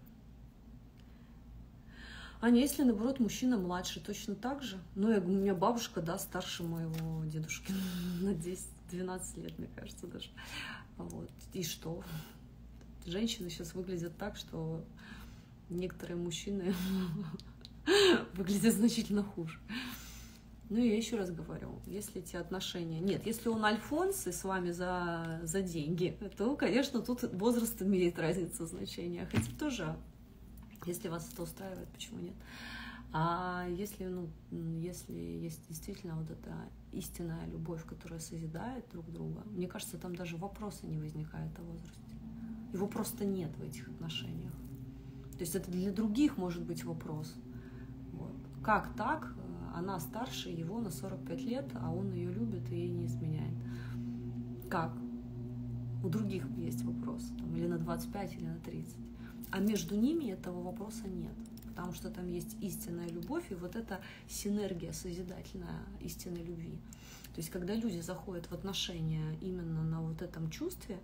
Аня, если, наоборот, мужчина младше, точно так же? Ну, у меня бабушка, да, старше моего дедушки на 10-12 лет, мне кажется, даже. Вот. И что? Женщины сейчас выглядят так, что некоторые мужчины выглядят значительно хуже. Ну, я еще раз говорю, если эти отношения... Нет, если он альфонс и с вами за деньги, то, конечно, тут возраст имеет разницу значения. Хотя тоже, если вас это устраивает, почему нет? А если есть действительно вот эта истинная любовь, которая созидает друг друга, мне кажется, там даже вопроса не возникает о возрасте. Его просто нет в этих отношениях. То есть это для других может быть вопрос. Вот. Как так? Она старше его на 45 лет, а он ее любит и ей не изменяет. Как? У других есть вопрос. Там, или на 25, или на 30. А между ними этого вопроса нет. Потому что там есть истинная любовь и вот эта синергия созидательная истинной любви. То есть когда люди заходят в отношения именно на вот этом чувстве,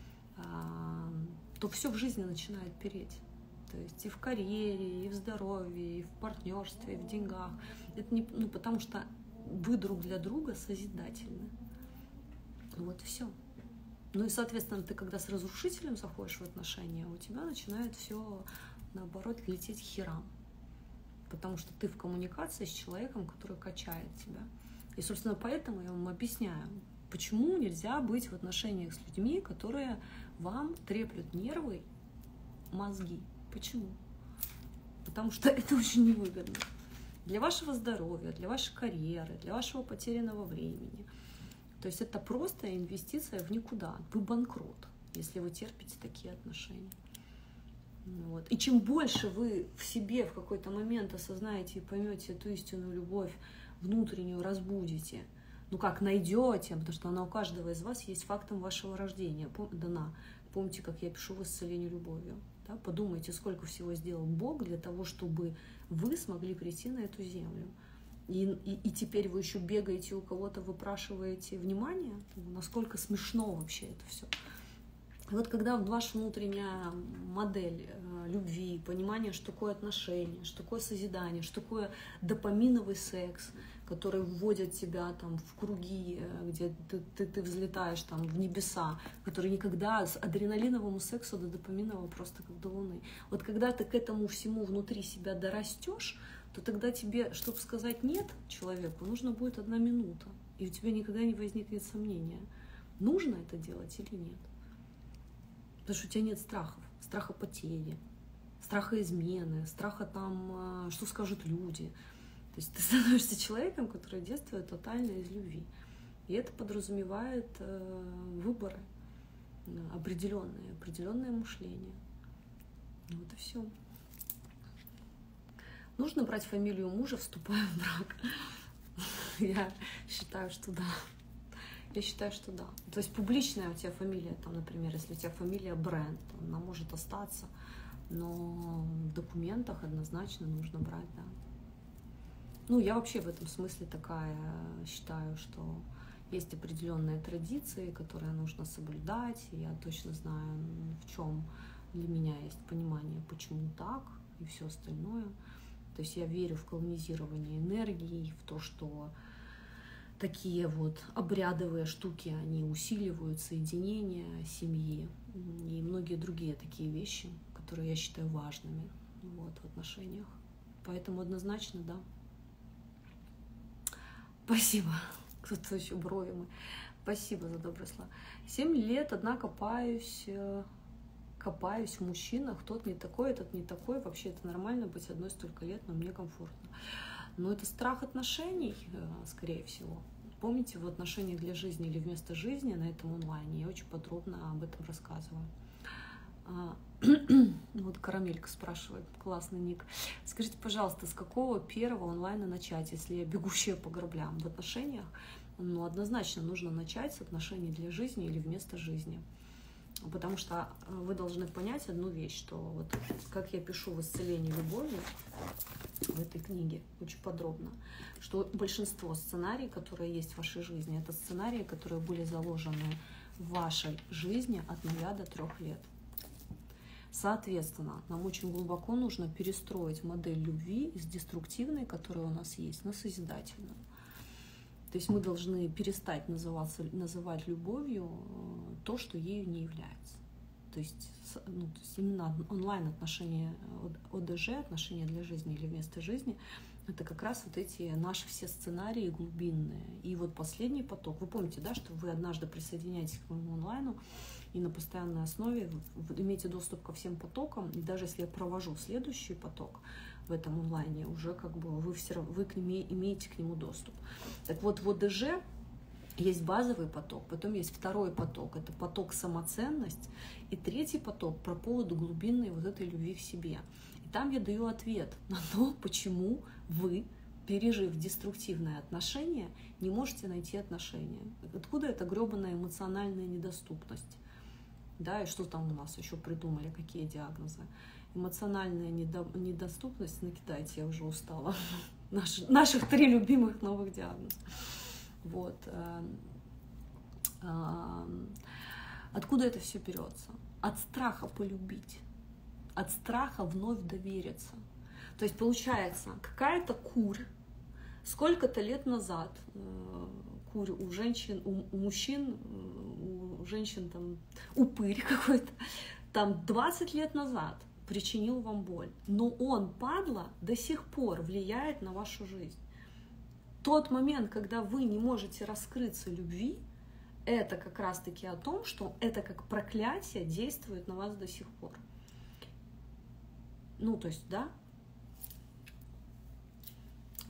то все в жизни начинает переть. То есть и в карьере, и в здоровье, и в партнерстве, и в деньгах. Это не, потому что вы друг для друга созидательны. Вот и все. Ну и, соответственно, ты когда с разрушителем заходишь в отношения, у тебя начинает все, наоборот, лететь к херам. Потому что ты в коммуникации с человеком, который качает тебя. И, собственно, поэтому я вам объясняю, почему нельзя быть в отношениях с людьми, которые вам треплют нервы, мозги. Почему? потому что это очень невыгодно для вашего здоровья, для вашей карьеры, для вашего потерянного времени. То есть это просто инвестиция в никуда. Вы банкрот, если вы терпите такие отношения. Вот. И чем больше вы в себе в какой-то момент осознаете и поймете эту истинную любовь, внутреннюю разбудите, ну как найдете, потому что она у каждого из вас есть фактом вашего рождения, дана. Помните, как я пишу в исцелении любовью. Да? Подумайте, сколько всего сделал Бог для того, чтобы вы смогли прийти на эту землю. И теперь вы еще бегаете у кого-то, выпрашиваете внимание. Насколько смешно вообще это все. И вот когда ваша внутренняя модель любви, понимание, что такое отношения, что такое созидание, что такое допаминовый секс, который вводит тебя там в круги, где ты взлетаешь там в небеса, который никогда с адреналиновому сексу до допаминового просто как до луны. Вот когда ты к этому всему внутри себя дорастешь, то тогда тебе, чтобы сказать «нет» человеку, нужно будет 1 минута. И у тебя никогда не возникнет сомнения, нужно это делать или нет. Потому что у тебя нет страхов. Страха потери, страха измены, страха там, что скажут люди. То есть ты становишься человеком, который действует тотально из любви. И это подразумевает выборы определенное мышление. Вот и все. Нужно брать фамилию мужа, вступая в брак? Я считаю, что да. Я считаю, что да. То есть публичная у тебя фамилия, там, например, если у тебя фамилия бренд, она может остаться, но в документах однозначно нужно брать, да. Ну, я вообще в этом смысле такая считаю, что есть определенные традиции, которые нужно соблюдать, и я точно знаю, в чем для меня есть понимание, почему так, и все остальное. То есть я верю в колонизирование энергии, в то, что такие вот обрядовые штуки, они усиливают соединение семьи и многие другие такие вещи, которые я считаю важными вот, в отношениях. Поэтому однозначно, да. Спасибо. Кто-то еще брови мы. Спасибо за добрые слова. 7 лет, однако, копаюсь в мужчинах. Тот не такой, этот не такой. Вообще это нормально быть одной столько лет, но мне комфортно. Но это страх отношений, скорее всего. Помните, в отношениях для жизни или вместо жизни на этом онлайне я очень подробно об этом рассказываю. Вот Карамелька спрашивает, классный ник. Скажите, пожалуйста, с какого первого онлайна начать, если я бегущая по граблям в отношениях? Ну, однозначно нужно начать с отношений для жизни или вместо жизни. Потому что вы должны понять одну вещь, что вот как я пишу в исцелении любовью в этой книге очень подробно, что большинство сценариев, которые есть в вашей жизни, это сценарии, которые были заложены в вашей жизни от 0 до 3 лет. Соответственно, нам очень глубоко нужно перестроить модель любви из деструктивной, которая у нас есть, на созидательную. То есть мы должны перестать называть любовью то, что ею не является. То есть именно онлайн-отношения, ОДЖ, отношения для жизни или вместо жизни, это как раз вот эти наши все сценарии глубинные. И вот последний поток, вы помните, да, что вы однажды присоединяетесь к моему онлайну, и на постоянной основе вы имеете доступ ко всем потокам, и даже если я провожу следующий поток в этом онлайне, уже как бы вы имеете к нему доступ. Так вот, в ОДЖ есть базовый поток, потом есть второй поток, это поток самоценность, и третий поток про поводу глубинной вот этой любви к себе. И там я даю ответ на то, почему вы, пережив деструктивное отношение, не можете найти отношения. Откуда эта гребаная эмоциональная недоступность? Да, и что там у нас еще придумали, какие диагнозы? Эмоциональная недоступность, накидайте, я уже устала. Наших 3 любимых новых диагноза. Вот. Откуда это все берется? От страха полюбить, от страха вновь довериться. То есть получается, какая-то курь сколько-то лет назад, курь у женщин, у мужчин, у женщин там упырь какой-то, там 20 лет назад причинил вам боль. Но он, падла, до сих пор влияет на вашу жизнь. Тот момент, когда вы не можете раскрыться любви, это как раз-таки о том, что это как проклятие действует на вас до сих пор. Ну, то есть, да,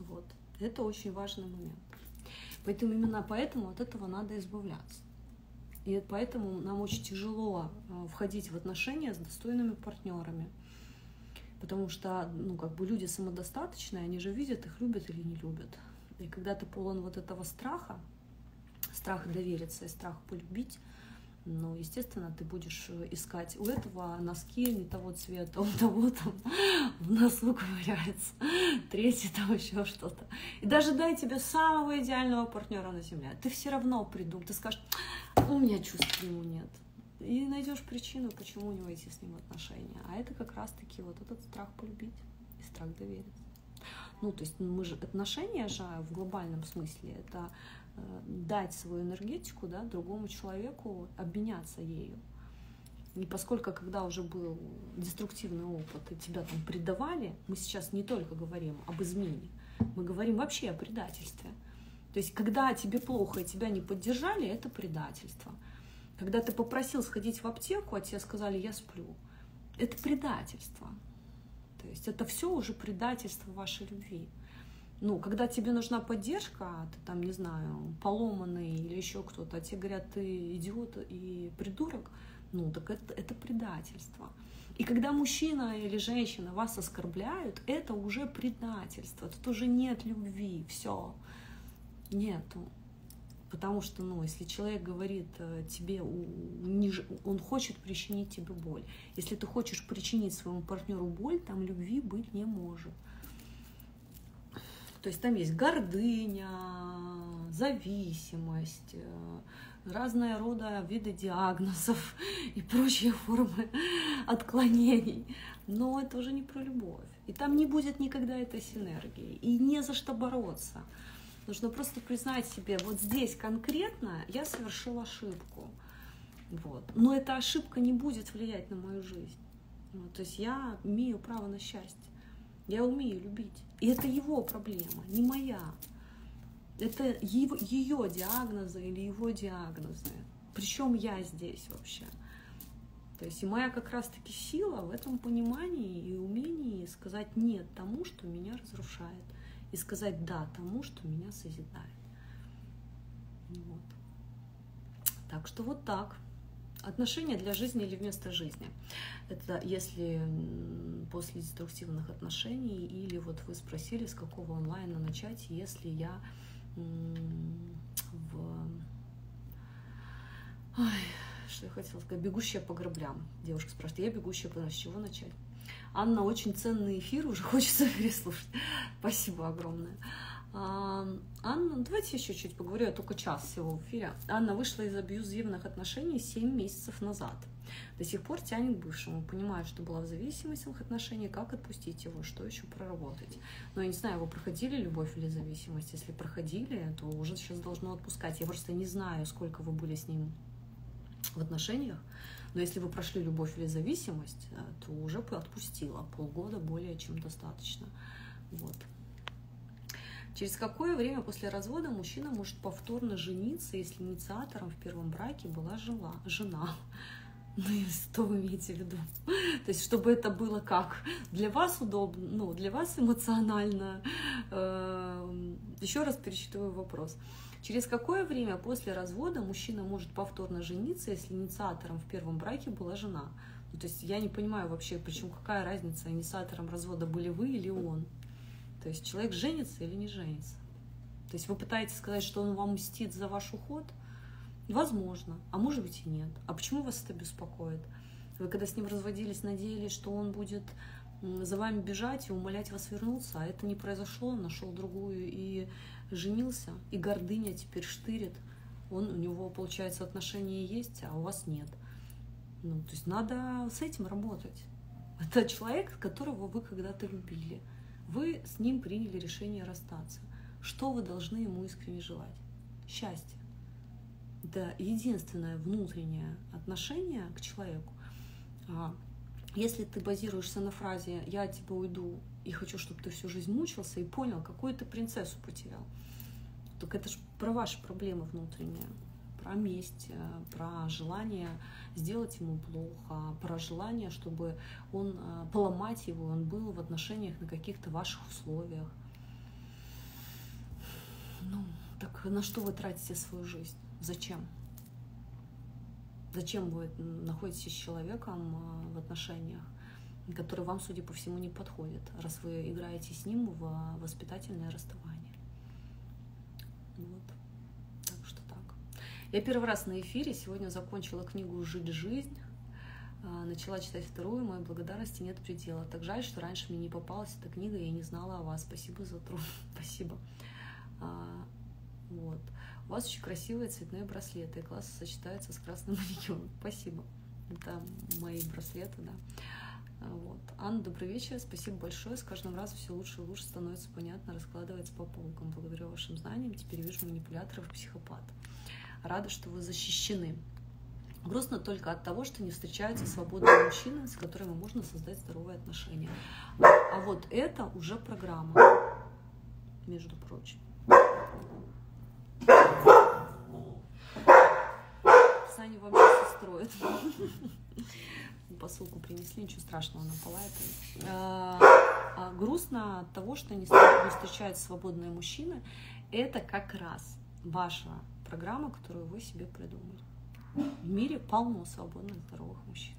Вот. Это очень важный момент. Поэтому именно поэтому от этого надо избавляться. И поэтому нам очень тяжело входить в отношения с достойными партнерами. Потому что, люди самодостаточные, они же видят, их любят или не любят. И когда ты полон вот этого страха, страха довериться и страха полюбить, естественно, ты будешь искать у этого носки не того цвета, у того там в носу ковыряется, третий там еще что-то. И даже дай тебе самого идеального партнера на земле, ты все равно придумаешь, ты скажешь, у меня чувств к нему нет. И найдешь причину, почему не войти с ним в отношения. А это как раз-таки вот этот страх полюбить и страх довериться. То есть мы же отношения же в глобальном смысле это дать свою энергетику, да, другому человеку, обменяться ею. И поскольку, когда уже был деструктивный опыт, и тебя там предавали, мы сейчас не только говорим об измене, мы говорим вообще о предательстве. То есть, когда тебе плохо и тебя не поддержали, это предательство. Когда ты попросил сходить в аптеку, а тебе сказали, я сплю, это предательство. То есть это все уже предательство вашей любви. Когда тебе нужна поддержка, ты там, не знаю, поломанный или еще кто-то, а тебе говорят, ты идиот и придурок, так это предательство. И когда мужчина или женщина вас оскорбляют, это уже предательство. Тут уже нет любви, все, нету. Потому что, если человек говорит тебе, он хочет причинить тебе боль. Если ты хочешь причинить своему партнеру боль, там любви быть не может. То есть там есть гордыня, зависимость, разные рода виды диагнозов и прочие формы отклонений. Но это уже не про любовь. И там не будет никогда этой синергии. И не за что бороться. Нужно просто признать себе, вот здесь конкретно я совершила ошибку. Вот. Но эта ошибка не будет влиять на мою жизнь. То есть я имею право на счастье. Я умею любить. И это его проблема, не моя. Это ее диагнозы или его диагнозы. Причем я здесь вообще. То есть и моя как раз-таки сила в этом понимании и умении сказать нет тому, что меня разрушает. И сказать да тому, что меня созидает. Вот. Так что вот так. Отношения для жизни или вместо жизни. Это если после деструктивных отношений, или вот вы спросили, с какого онлайна начать, если я что я хотела сказать? Бегущая по граблям. Девушка спрашивает, я бегущая по граблям, с чего начать? Анна, очень ценный эфир, уже хочется переслушать. Спасибо огромное. Анна, давайте еще чуть поговорю, я только час всего в эфире. Анна вышла из абьюзивных отношений 7 месяцев назад. До сих пор тянет к бывшему. Понимаю, что была в зависимостях отношений, как отпустить его, что еще проработать. Но я не знаю, вы проходили любовь или зависимость? Если проходили, то уже сейчас должно отпускать. Я просто не знаю, сколько вы были с ним в отношениях. Но если вы прошли любовь или зависимость, то уже отпустила. Полгода более чем достаточно. Вот. Через какое время после развода мужчина может повторно жениться, если инициатором в первом браке была жена? Что вы имеете в виду? То есть, чтобы это было как? Для вас удобно, для вас эмоционально. Еще раз перечитываю вопрос. Через какое время после развода мужчина может повторно жениться, если инициатором в первом браке была жена? То есть, я не понимаю вообще, причем какая разница, инициатором развода были вы или он? То есть человек женится или не женится? То есть вы пытаетесь сказать, что он вам мстит за ваш уход? Возможно, а может быть и нет. А почему вас это беспокоит? Вы когда с ним разводились, надеялись, что он будет за вами бежать и умолять вас вернуться, а это не произошло, он нашел другую и женился, и гордыня теперь штырит. У него, получается, отношения есть, а у вас нет. То есть надо с этим работать. Это человек, которого вы когда-то любили. Вы с ним приняли решение расстаться. Что вы должны ему искренне желать? Счастье. Это единственное внутреннее отношение к человеку. Если ты базируешься на фразе «я от тебя уйду и хочу, чтобы ты всю жизнь мучился и понял, какую ты принцессу потерял», так это же про ваши проблемы внутренние, про месть, про желание сделать ему плохо, про желание, чтобы он поломать его, он был в отношениях на каких-то ваших условиях. Ну, так на что вы тратите свою жизнь? Зачем? Зачем вы находитесь с человеком в отношениях, который вам, судя по всему, не подходит, раз вы играете с ним в воспитательное расставание? Вот. Так что так. Я первый раз на эфире. Сегодня закончила книгу «Жить жизнь». Начала читать вторую. Моей благодарности нет предела. Так жаль, что раньше мне не попалась эта книга, и я не знала о вас. Спасибо за труд. Спасибо. Вот. У вас очень красивые цветные браслеты, и классно сочетаются с красным маникюром. Спасибо. Это мои браслеты, да. Вот. Анна, добрый вечер. Спасибо большое. С каждым разом все лучше и лучше становится понятно, раскладывается по полкам. Благодаря вашим знаниям теперь вижу манипуляторов и психопатов. Рада, что вы защищены. Грустно только от того, что не встречаются свободные мужчины, с которыми можно создать здоровые отношения. А вот это уже программа, между прочим. Саня вам сейчас устроит. Посылку принесли, ничего страшного, она полает. Грустно от того, что не встречаются свободные мужчины. Это как раз ваша программа, которую вы себе придумали. В мире полно свободных, здоровых мужчин.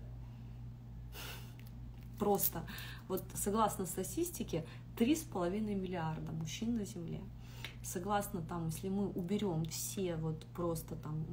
Просто, вот согласно статистике, 3,5 миллиарда мужчин на Земле. Согласно там, если мы уберем все вот просто там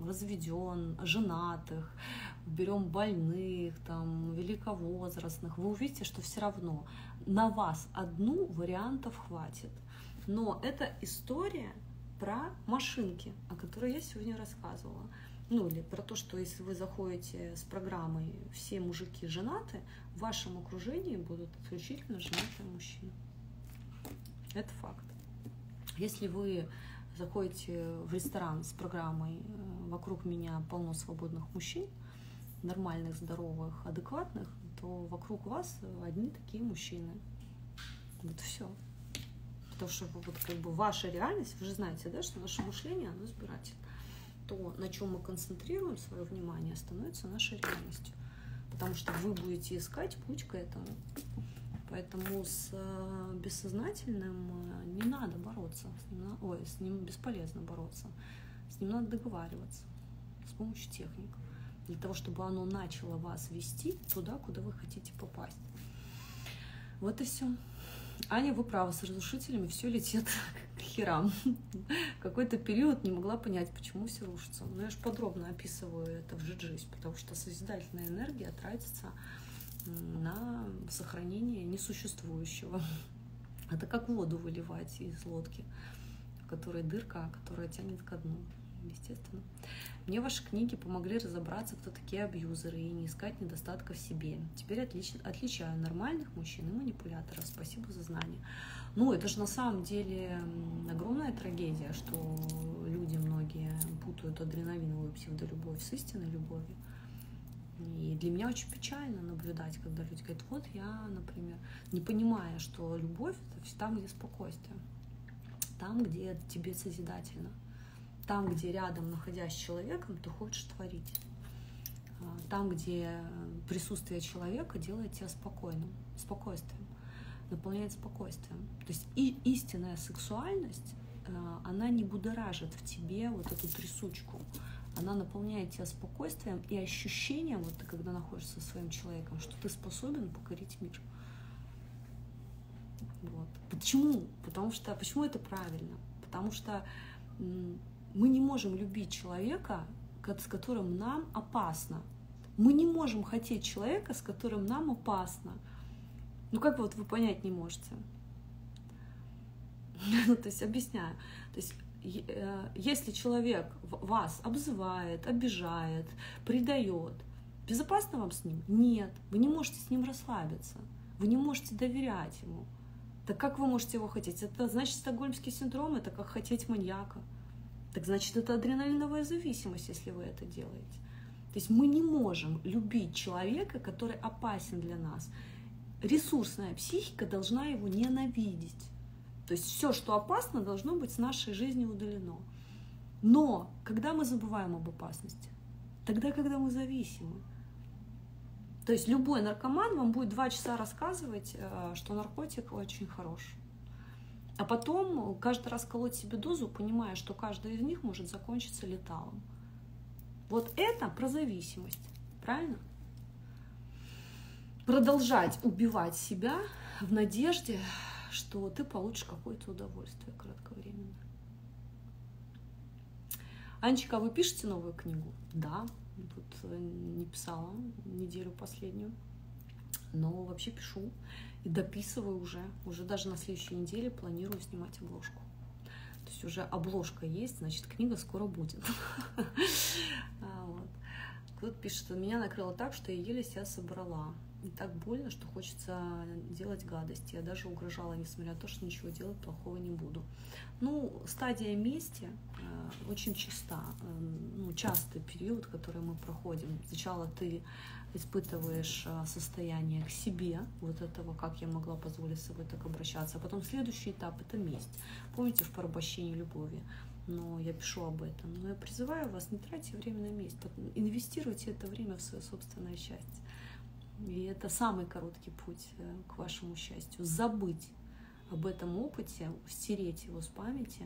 женатых, уберем больных, там, великовозрастных, вы увидите, что все равно на вас одну вариантов хватит. Но это история про машинки, о которой я сегодня рассказывала. Ну, или про то, что если вы заходите с программой «Все мужики женаты», в вашем окружении будут исключительно женатые мужчины. Это факт. Если вы заходите в ресторан с программой «Вокруг меня полно свободных мужчин», нормальных, здоровых, адекватных, то вокруг вас одни такие мужчины. Вот все. Потому что вот как бы ваша реальность, вы же знаете, да, что наше мышление, оно избирательно. То, на чем мы концентрируем свое внимание, становится нашей реальностью. Потому что вы будете искать путь к этому. Поэтому с бессознательным не надо бороться. С ним бесполезно бороться. С ним надо договариваться с помощью техник. Для того, чтобы оно начало вас вести туда, куда вы хотите попасть. Вот и все. Аня, вы правы, с разрушителями все летит к херам. Какой-то период не могла понять, почему все рушится. Но я же подробно описываю это в «Жить жизнь», потому что созидательная энергия тратится на сохранение несуществующего. Это как воду выливать из лодки, в которой дырка, которая тянет ко дну. Естественно. Мне ваши книги помогли разобраться, кто такие абьюзеры, и не искать недостатков в себе. Теперь отличаю нормальных мужчин и манипуляторов. Спасибо за знания. Ну, это же на самом деле огромная трагедия, что люди многие путают адреналиновую псевдолюбовь с истинной любовью. И для меня очень печально наблюдать, когда люди говорят, вот я, например, не понимая, что любовь — это там, где спокойствие, там, где тебе созидательно. Там, где рядом, находясь с человеком, ты хочешь творить. Там, где присутствие человека делает тебя спокойным, спокойствием, наполняет спокойствием. То есть и истинная сексуальность, она не будоражит в тебе вот эту трясучку. Она наполняет тебя спокойствием и ощущением, вот ты когда находишься со своим человеком, что ты способен покорить мир. Вот. Почему? Почему это правильно? Потому что мы не можем любить человека, с которым нам опасно. Мы не можем хотеть человека, с которым нам опасно. Ну как вот вы понять не можете? Ну, то есть объясняю. То есть если человек вас обзывает, обижает, предает, безопасно вам с ним? Нет. Вы не можете с ним расслабиться. Вы не можете доверять ему. Так как вы можете его хотеть? Это значит стокгольмский синдром, это как хотеть маньяка. Так значит, это адреналиновая зависимость, если вы это делаете. То есть мы не можем любить человека, который опасен для нас. Ресурсная психика должна его ненавидеть. То есть все, что опасно, должно быть с нашей жизни удалено. Но когда мы забываем об опасности? Тогда, когда мы зависимы. То есть любой наркоман вам будет 2 часа рассказывать, что наркотик очень хорош. А потом каждый раз колоть себе дозу, понимая, что каждый из них может закончиться леталом. Вот это про зависимость, правильно? Продолжать убивать себя в надежде, что ты получишь какое-то удовольствие кратковременное. Анечка, а вы пишете новую книгу? Да, вот не писала неделю последнюю, но вообще пишу и дописываю уже. Уже даже на следующей неделе планирую снимать обложку. То есть уже обложка есть, значит, книга скоро будет. Кто-то пишет, что меня накрыло так, что я еле себя собрала. И так больно, что хочется делать гадости. Я даже угрожала, несмотря на то, что ничего делать плохого не буду. Ну, стадия мести очень часто, частый период, который мы проходим. Сначала ты испытываешь состояние к себе, вот этого, как я могла позволить с собой так обращаться. А потом следующий этап — это месть. Помните в «Порабощении любови»? Но я пишу об этом. Но я призываю вас, не тратьте время на месть, инвестируйте это время в свое собственное счастье. И это самый короткий путь к вашему счастью. Забыть об этом опыте, стереть его с памяти,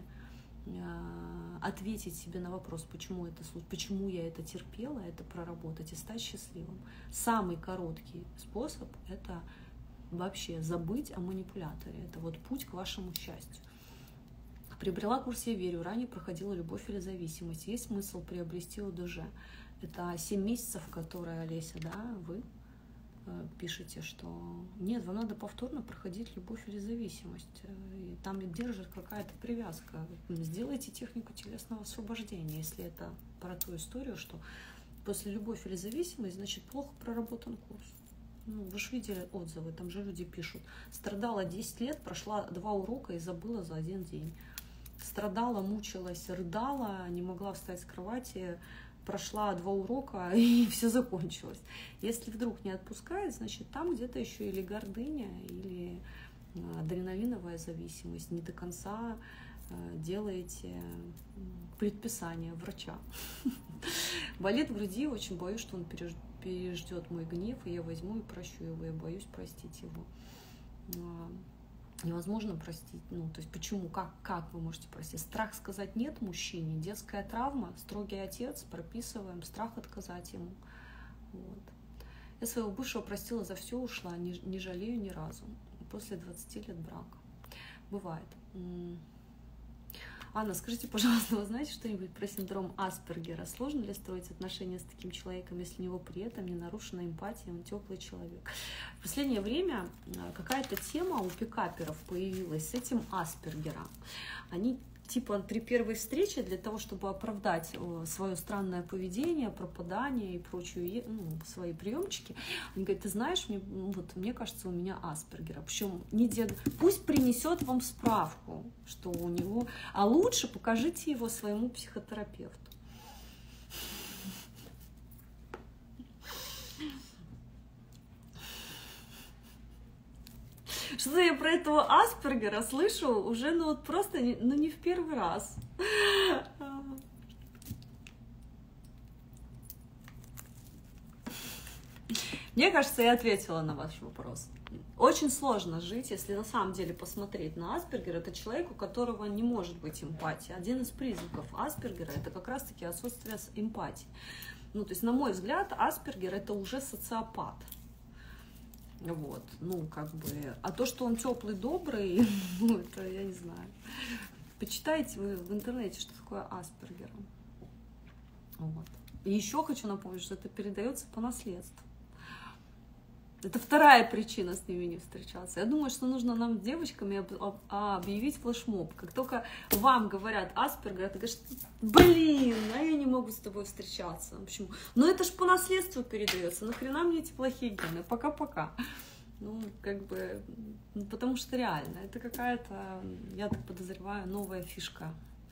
ответить себе на вопрос, почему я это терпела, это проработать и стать счастливым. Самый короткий способ — это вообще забыть о манипуляторе. Это вот путь к вашему счастью. Приобрела курс «Я верю», ранее проходила любовь или зависимость. Есть смысл приобрести ОДЖ. Это 7 месяцев, которые, Олеся, да, вы пишете, что нет, вам надо повторно проходить любовь или зависимость. И там держит какая-то привязка. Сделайте технику телесного освобождения, если это про ту историю, что после любовь или зависимость, значит, плохо проработан курс. Ну, вы же видели отзывы, там же люди пишут. Страдала 10 лет, прошла 2 урока и забыла за 1 день. Страдала, мучилась, рыдала, не могла встать с кровати, прошла 2 урока, и все закончилось. Если вдруг не отпускает, значит, там где-то еще или гордыня, или адреналиновая зависимость. Не до конца делаете предписание врача. Болит в груди, очень боюсь, что он переждет мой гнев, и я возьму и прощу его. Я боюсь простить его. Невозможно простить. Ну, то есть почему? Как вы можете простить? Страх сказать нет мужчине, детская травма, строгий отец, прописываем страх отказать ему. Вот. Я своего бывшего простила за все, ушла, не жалею ни разу. После 20 лет брака. Бывает. Анна, скажите, пожалуйста, вы знаете что-нибудь про синдром Аспергера? Сложно ли строить отношения с таким человеком, если у него при этом не нарушена эмпатия, он теплый человек? В последнее время какая-то тема у пикаперов появилась с этим Аспергера. Они типа при первой встрече для того, чтобы оправдать свое странное поведение, пропадание и прочие свои приемчики, они говорят, ты знаешь, мне кажется, у меня Аспергера. Причем пусть принесет вам справку, что у него, а лучше покажите его своему психотерапевту. Что я про этого Аспергера слышу уже, просто, не в первый раз. Мне кажется, я ответила на ваш вопрос. Очень сложно жить, если на самом деле посмотреть на Аспергера. Это человек, у которого не может быть эмпатии. Один из признаков Аспергера — это как раз-таки отсутствие эмпатии. То есть, на мой взгляд, Аспергер — это уже социопат. Вот, а то, что он теплый, добрый, это я не знаю. Почитайте вы в интернете, что такое Аспергер. Вот. И еще хочу напомнить, что это передается по наследству. Это вторая причина с ними не встречаться. Я думаю, что нужно нам, девочками, объявить флешмоб. Как только вам говорят Аспергер, ты говоришь, блин, я не могу с тобой встречаться. Почему? Это ж по наследству передается. Нахрена мне эти плохие гены? Пока-пока. Потому что реально, это какая-то, я так подозреваю, новая фишка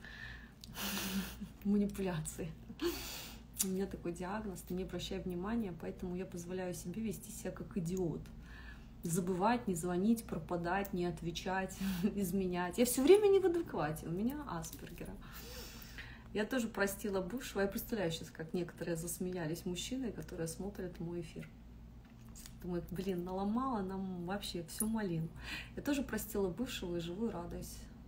манипуляции. У меня такой диагноз, ты не обращай внимания, поэтому я позволяю себе вести себя как идиот. Забывать, не звонить, пропадать, не отвечать, изменять. Я все время не в адеквате, у меня Аспергера. Я тоже простила бывшего. Я представляю сейчас, как некоторые засмеялись мужчины, которые смотрят мой эфир. Думают, наломала нам вообще всю малину. Я тоже простила бывшего и живу и радуюсь.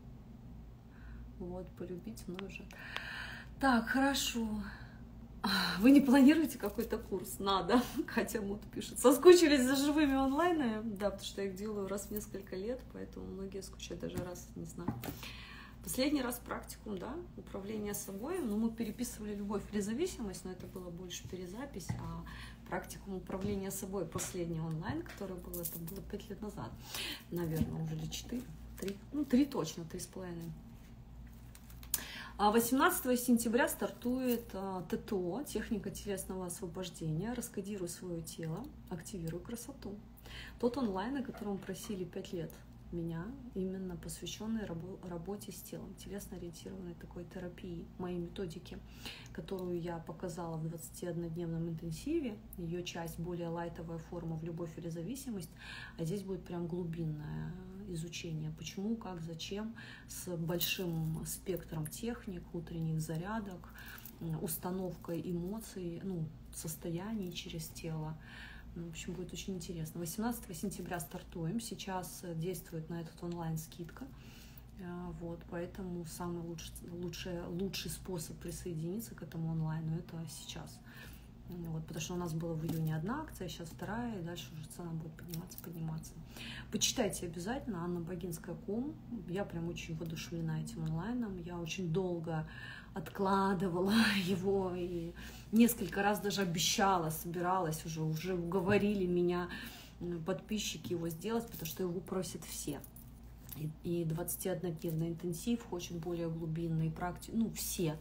Вот, полюбить мной уже. Так, хорошо. Вы не планируете какой-то курс? Надо. Катя Мут пишет. Соскучились за живыми онлайнами? Да, потому что я их делаю раз в несколько лет, поэтому многие скучают даже раз, не знаю. Последний раз практикум, да, управление собой. Ну, мы переписывали любовь или зависимость, но это было больше перезапись, а практикум управления собой последний онлайн, который был, это было 5 лет назад, наверное, уже или 4, 3, ну, 3 точно, 3,5. 18 сентября стартует ТТО, техника телесного освобождения. Раскодируй свое тело, активируй красоту. Тот онлайн, о котором просили 5 лет меня, именно посвященный работе с телом, телесно-ориентированной такой терапии, моей методики, которую я показала в 21-дневном интенсиве. Ее часть более лайтовая форма в любовь или зависимость, а здесь будет прям глубинное изучение, почему, как, зачем, с большим спектром техник, утренних зарядок, установкой эмоций, ну, состояний через тело. В общем, будет очень интересно. 18 сентября стартуем. Сейчас действует на этот онлайн скидка. Вот, поэтому самый лучший способ присоединиться к этому онлайну — это сейчас. Вот, потому что у нас была в июне одна акция, сейчас вторая, и дальше уже цена будет подниматься. Почитайте обязательно annabogинская.com. Я прям очень воодушевлена этим онлайном. Я очень долго откладывала его и несколько раз даже обещала, собиралась, уже уговорили меня подписчики его сделать, потому что его просят все. И 21-дневный интенсив, очень более глубинный практик, ну, все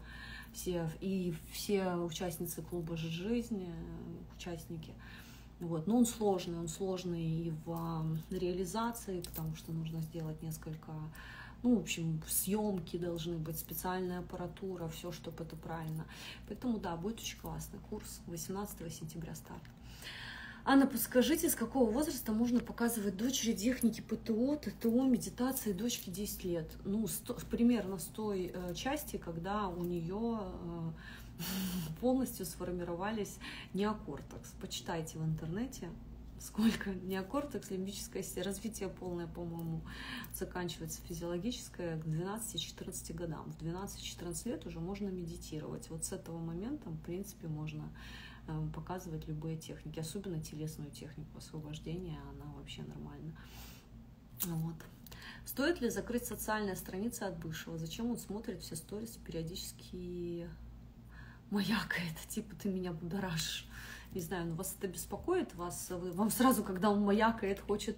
участницы клуба «Жизнь», участники. Вот. Но он сложный и в реализации, потому что нужно сделать несколько, ну, в общем, съемки должны быть, специальная аппаратура, все, чтобы это правильно. Поэтому, да, будет очень классный курс, 18 сентября старт. Анна, подскажите, с какого возраста можно показывать дочери техники ПТО, ТТО, медитации, дочке 10 лет? Ну, примерно с той части, когда у нее полностью сформировались неокортекс. Почитайте в интернете, сколько неокортекс, лимбическое развитие полное, по-моему, заканчивается физиологическое к 12-14 годам. В 12-14 лет уже можно медитировать. Вот с этого момента, в принципе, можно показывать любые техники, особенно телесную технику освобождения, она вообще нормальна. Вот. Стоит ли закрыть социальные страницы от бывшего? Зачем он смотрит все сторис, периодически маякает, типа ты меня будоражишь? Не знаю, но вас это беспокоит? Вам сразу, когда он маякает, что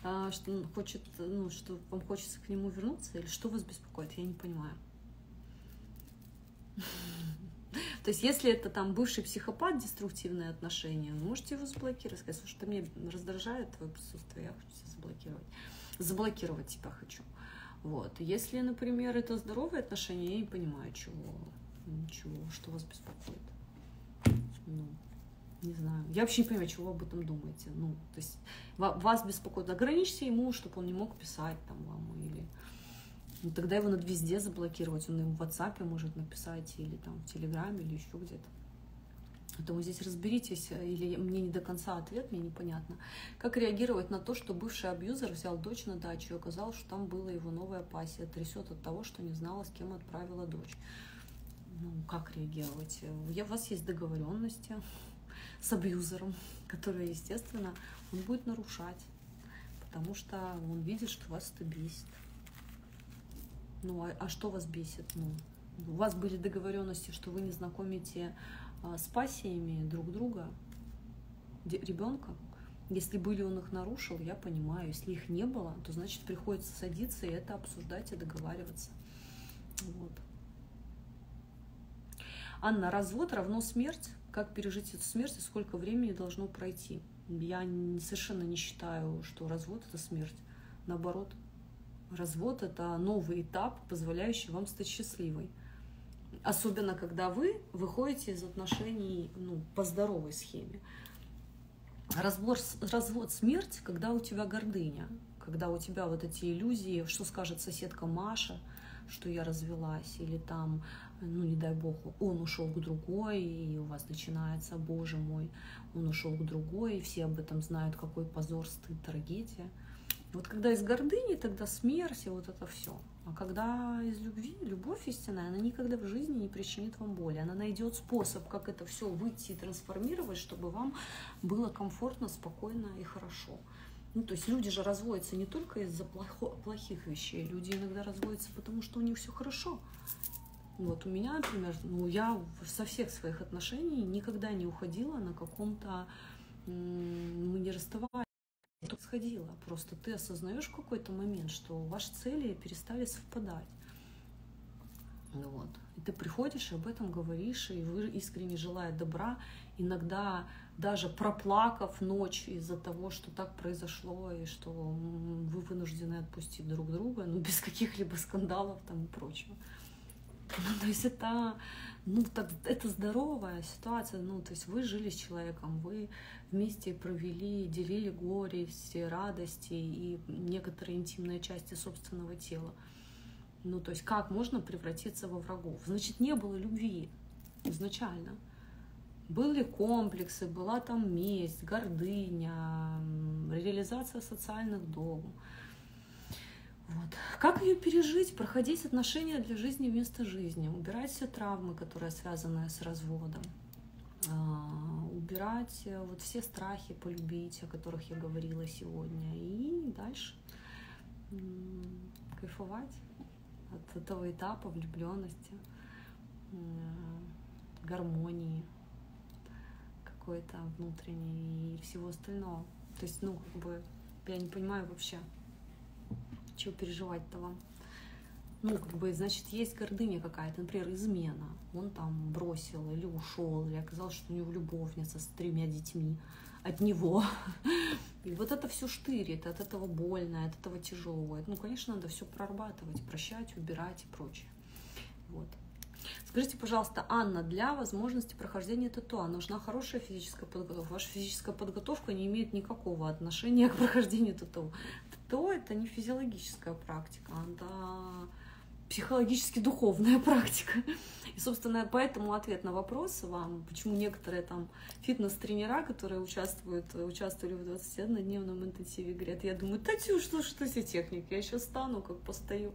вам хочется к нему вернуться? Или что вас беспокоит? Я не понимаю. То есть, если это там бывший психопат, деструктивные отношения, вы можете его заблокировать, сказать: слушай, ты меня раздражает твое присутствие, я хочу тебя заблокировать. Заблокировать тебя хочу. Вот. Если, например, это здоровые отношения, я не понимаю, что вас беспокоит. Ну, не знаю. Я вообще не понимаю, чего вы об этом думаете. Ну, то есть, вас беспокоит. Ограничьте ему, чтобы он не мог писать там вам, или... Ну, тогда его надо везде заблокировать. Он им в WhatsApp может написать, или там в Телеграме, или еще где-то. Поэтому здесь разберитесь, или мне не до конца ответ, мне непонятно. Как реагировать на то, что бывший абьюзер взял дочь на дачу и оказалось, что там была его новая пассия, трясет от того, что не знала, с кем отправила дочь. Ну, как реагировать? У вас есть договоренности с абьюзером, которые, естественно, он будет нарушать, потому что он видит, что вас это бесит. Ну, а что вас бесит? Ну, у вас были договоренности, что вы не знакомите с пассиями друг друга, ребенка. Если были, он их нарушил, я понимаю. Если их не было, то значит приходится садиться и это обсуждать и договариваться. Вот. Анна, развод равно смерть. Как пережить эту смерть и сколько времени должно пройти? Я совершенно не считаю, что развод — это смерть. Наоборот. Развод — это новый этап, позволяющий вам стать счастливой. Особенно, когда вы выходите из отношений, ну, по здоровой схеме. Развод — смерть, когда у тебя гордыня, когда у тебя вот эти иллюзии, что скажет соседка Маша, что я развелась, или там, ну, не дай бог, он ушел к другой, и у вас начинается: боже мой, он ушел к другой, и все об этом знают, какой позор, стыд, трагедия. Вот когда из гордыни, тогда смерть, и вот это все. А когда из любви, любовь истинная, она никогда в жизни не причинит вам боли. Она найдет способ, как это все выйти и трансформировать, чтобы вам было комфортно, спокойно и хорошо. Ну, то есть люди же разводятся не только из-за плохих вещей. Люди иногда разводятся, потому что у них все хорошо. Вот у меня, например, я со всех своих отношений никогда не уходила на каком-то... Мы не расставались. Это происходило. Просто ты осознаешь в какой-то момент, что ваши цели перестали совпадать. Вот. И ты приходишь и об этом говоришь, и вы искренне желая добра, иногда даже проплакав ночь из-за того, что так произошло, и что вы вынуждены отпустить друг друга, без каких-либо скандалов там и прочего. То есть это, это здоровая ситуация. То есть вы жили с человеком, вы вместе провели, делили горе, все радости и некоторые интимные части собственного тела. То есть как можно превратиться во врагов? Значит, не было любви изначально. Были комплексы, была там месть, гордыня, реализация социальных догм. Вот. Как ее пережить? Проходить отношения для жизни вместо жизни, убирать все травмы, которые связаны с разводом, убирать вот все страхи полюбить, о которых я говорила сегодня, и дальше кайфовать от этого этапа влюбленности, гармонии какой-то внутренней и всего остального. То есть, я не понимаю вообще, чего переживать-то вам. Значит, есть гордыня какая-то, например, измена. Он там бросил или ушел, или оказалось, что у него любовница с 3 детьми от него. И вот это все штырит, от этого больно, от этого тяжело. Конечно, надо все прорабатывать, прощать, убирать и прочее. Вот. Скажите, пожалуйста, Анна, для возможности прохождения ТТО нужна хорошая физическая подготовка? Ваша физическая подготовка не имеет никакого отношения к прохождению ТТО. ТТО – это не физиологическая практика, это психологически-духовная практика. И, собственно, поэтому ответ на вопрос вам, почему некоторые там фитнес-тренера, которые участвовали в 21-дневном интенсиве, говорят, я думаю, Татюш, что за техника, я сейчас стану, как постою.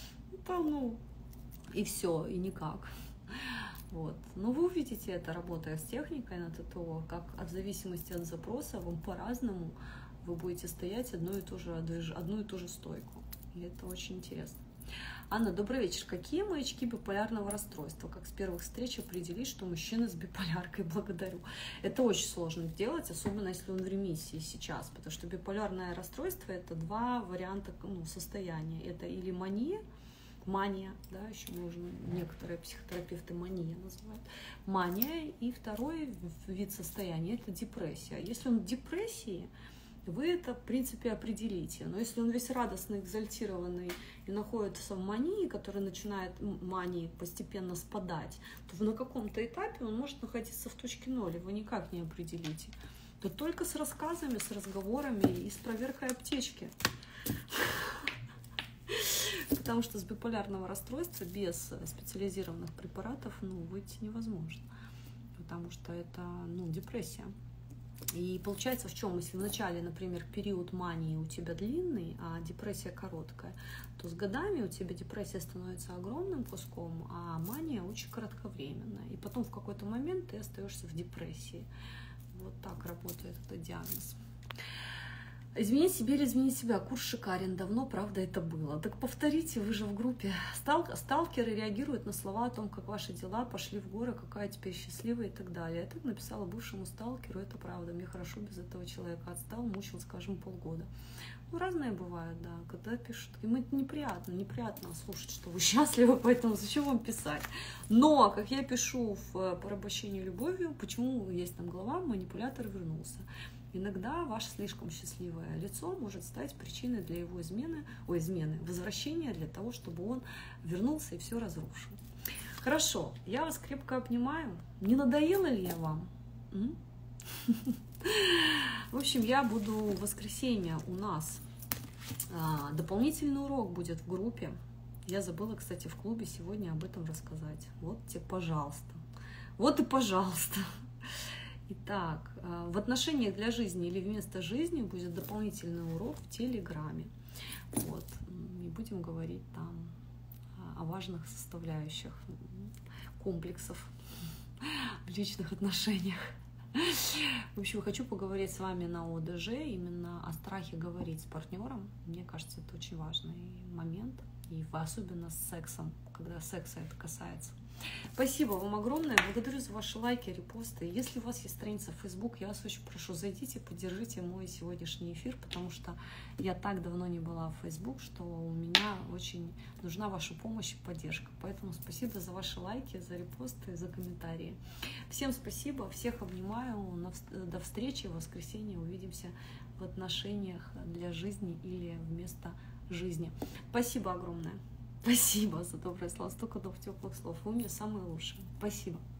И все, и никак. Вот. Но вы увидите это, работая с техникой на ТТО, как в зависимости от запроса, вам по-разному вы будете стоять одну и ту же стойку. И это очень интересно. Анна, добрый вечер. Какие маячки биполярного расстройства? Как с первых встреч определить, что мужчина с биполяркой? Благодарю. Это очень сложно делать, особенно если он в ремиссии сейчас, потому что биполярное расстройство – это 2 варианта состояния. Это или мания, да, еще можно, некоторые психотерапевты мания называют. Мания, и второй вид состояния – это депрессия. Если он в депрессии, вы это, в принципе, определите. Но если он весь радостный, экзальтированный и находится в мании, которая начинает мании постепенно спадать, то на каком-то этапе он может находиться в точке 0, вы никак не определите. То только с рассказами, с разговорами и с проверкой аптечки. Потому что с биполярного расстройства без специализированных препаратов выйти невозможно. Потому что это депрессия. И получается в чем? Если в начале, например, период мании у тебя длинный, а депрессия короткая, то с годами у тебя депрессия становится огромным куском, а мания очень кратковременная. И потом в какой-то момент ты остаешься в депрессии. Вот так работает этот диагноз. Изменить себе или изменить себя. Курс шикарен. Давно, правда, это было. Так повторите, вы же в группе. Сталкеры реагируют на слова о том, как ваши дела пошли в горы, какая теперь счастливая и так далее. Я так написала бывшему сталкеру, это правда. Мне хорошо без этого человека. Отстал, мучил, скажем, полгода. Разные бывают, да. Когда пишут, им это неприятно слушать, что вы счастливы, поэтому зачем вам писать. Но, как я пишу в порабощении любовью, почему есть там глава «Манипулятор вернулся». Иногда ваше слишком счастливое лицо может стать причиной для его возвращения, для того, чтобы он вернулся и все разрушил. Хорошо, я вас крепко обнимаю. Не надоела ли я вам? В общем, я буду в воскресенье у нас. Дополнительный урок будет в группе. Я забыла, кстати, в клубе сегодня об этом рассказать. Вот тебе, пожалуйста. Вот и пожалуйста. Итак, в отношениях для жизни или вместо жизни будет дополнительный урок в Телеграме. Вот. И будем говорить там о важных составляющих комплексов в личных отношениях. В общем, хочу поговорить с вами на ОДЖ именно о страхе говорить с партнером. Мне кажется, это очень важный момент, и особенно с сексом, когда секса это касается. Спасибо вам огромное, благодарю за ваши лайки, репосты. Если у вас есть страница в Facebook, я вас очень прошу, зайдите, поддержите мой сегодняшний эфир, потому что я так давно не была в Facebook, что у меня очень нужна ваша помощь и поддержка. Поэтому спасибо за ваши лайки, за репосты, за комментарии. Всем спасибо, всех обнимаю, до встречи в воскресенье, увидимся в отношениях для жизни или вместо жизни. Спасибо огромное. Спасибо за доброе слово. Столько теплых слов. Вы мне самые лучшие. Спасибо.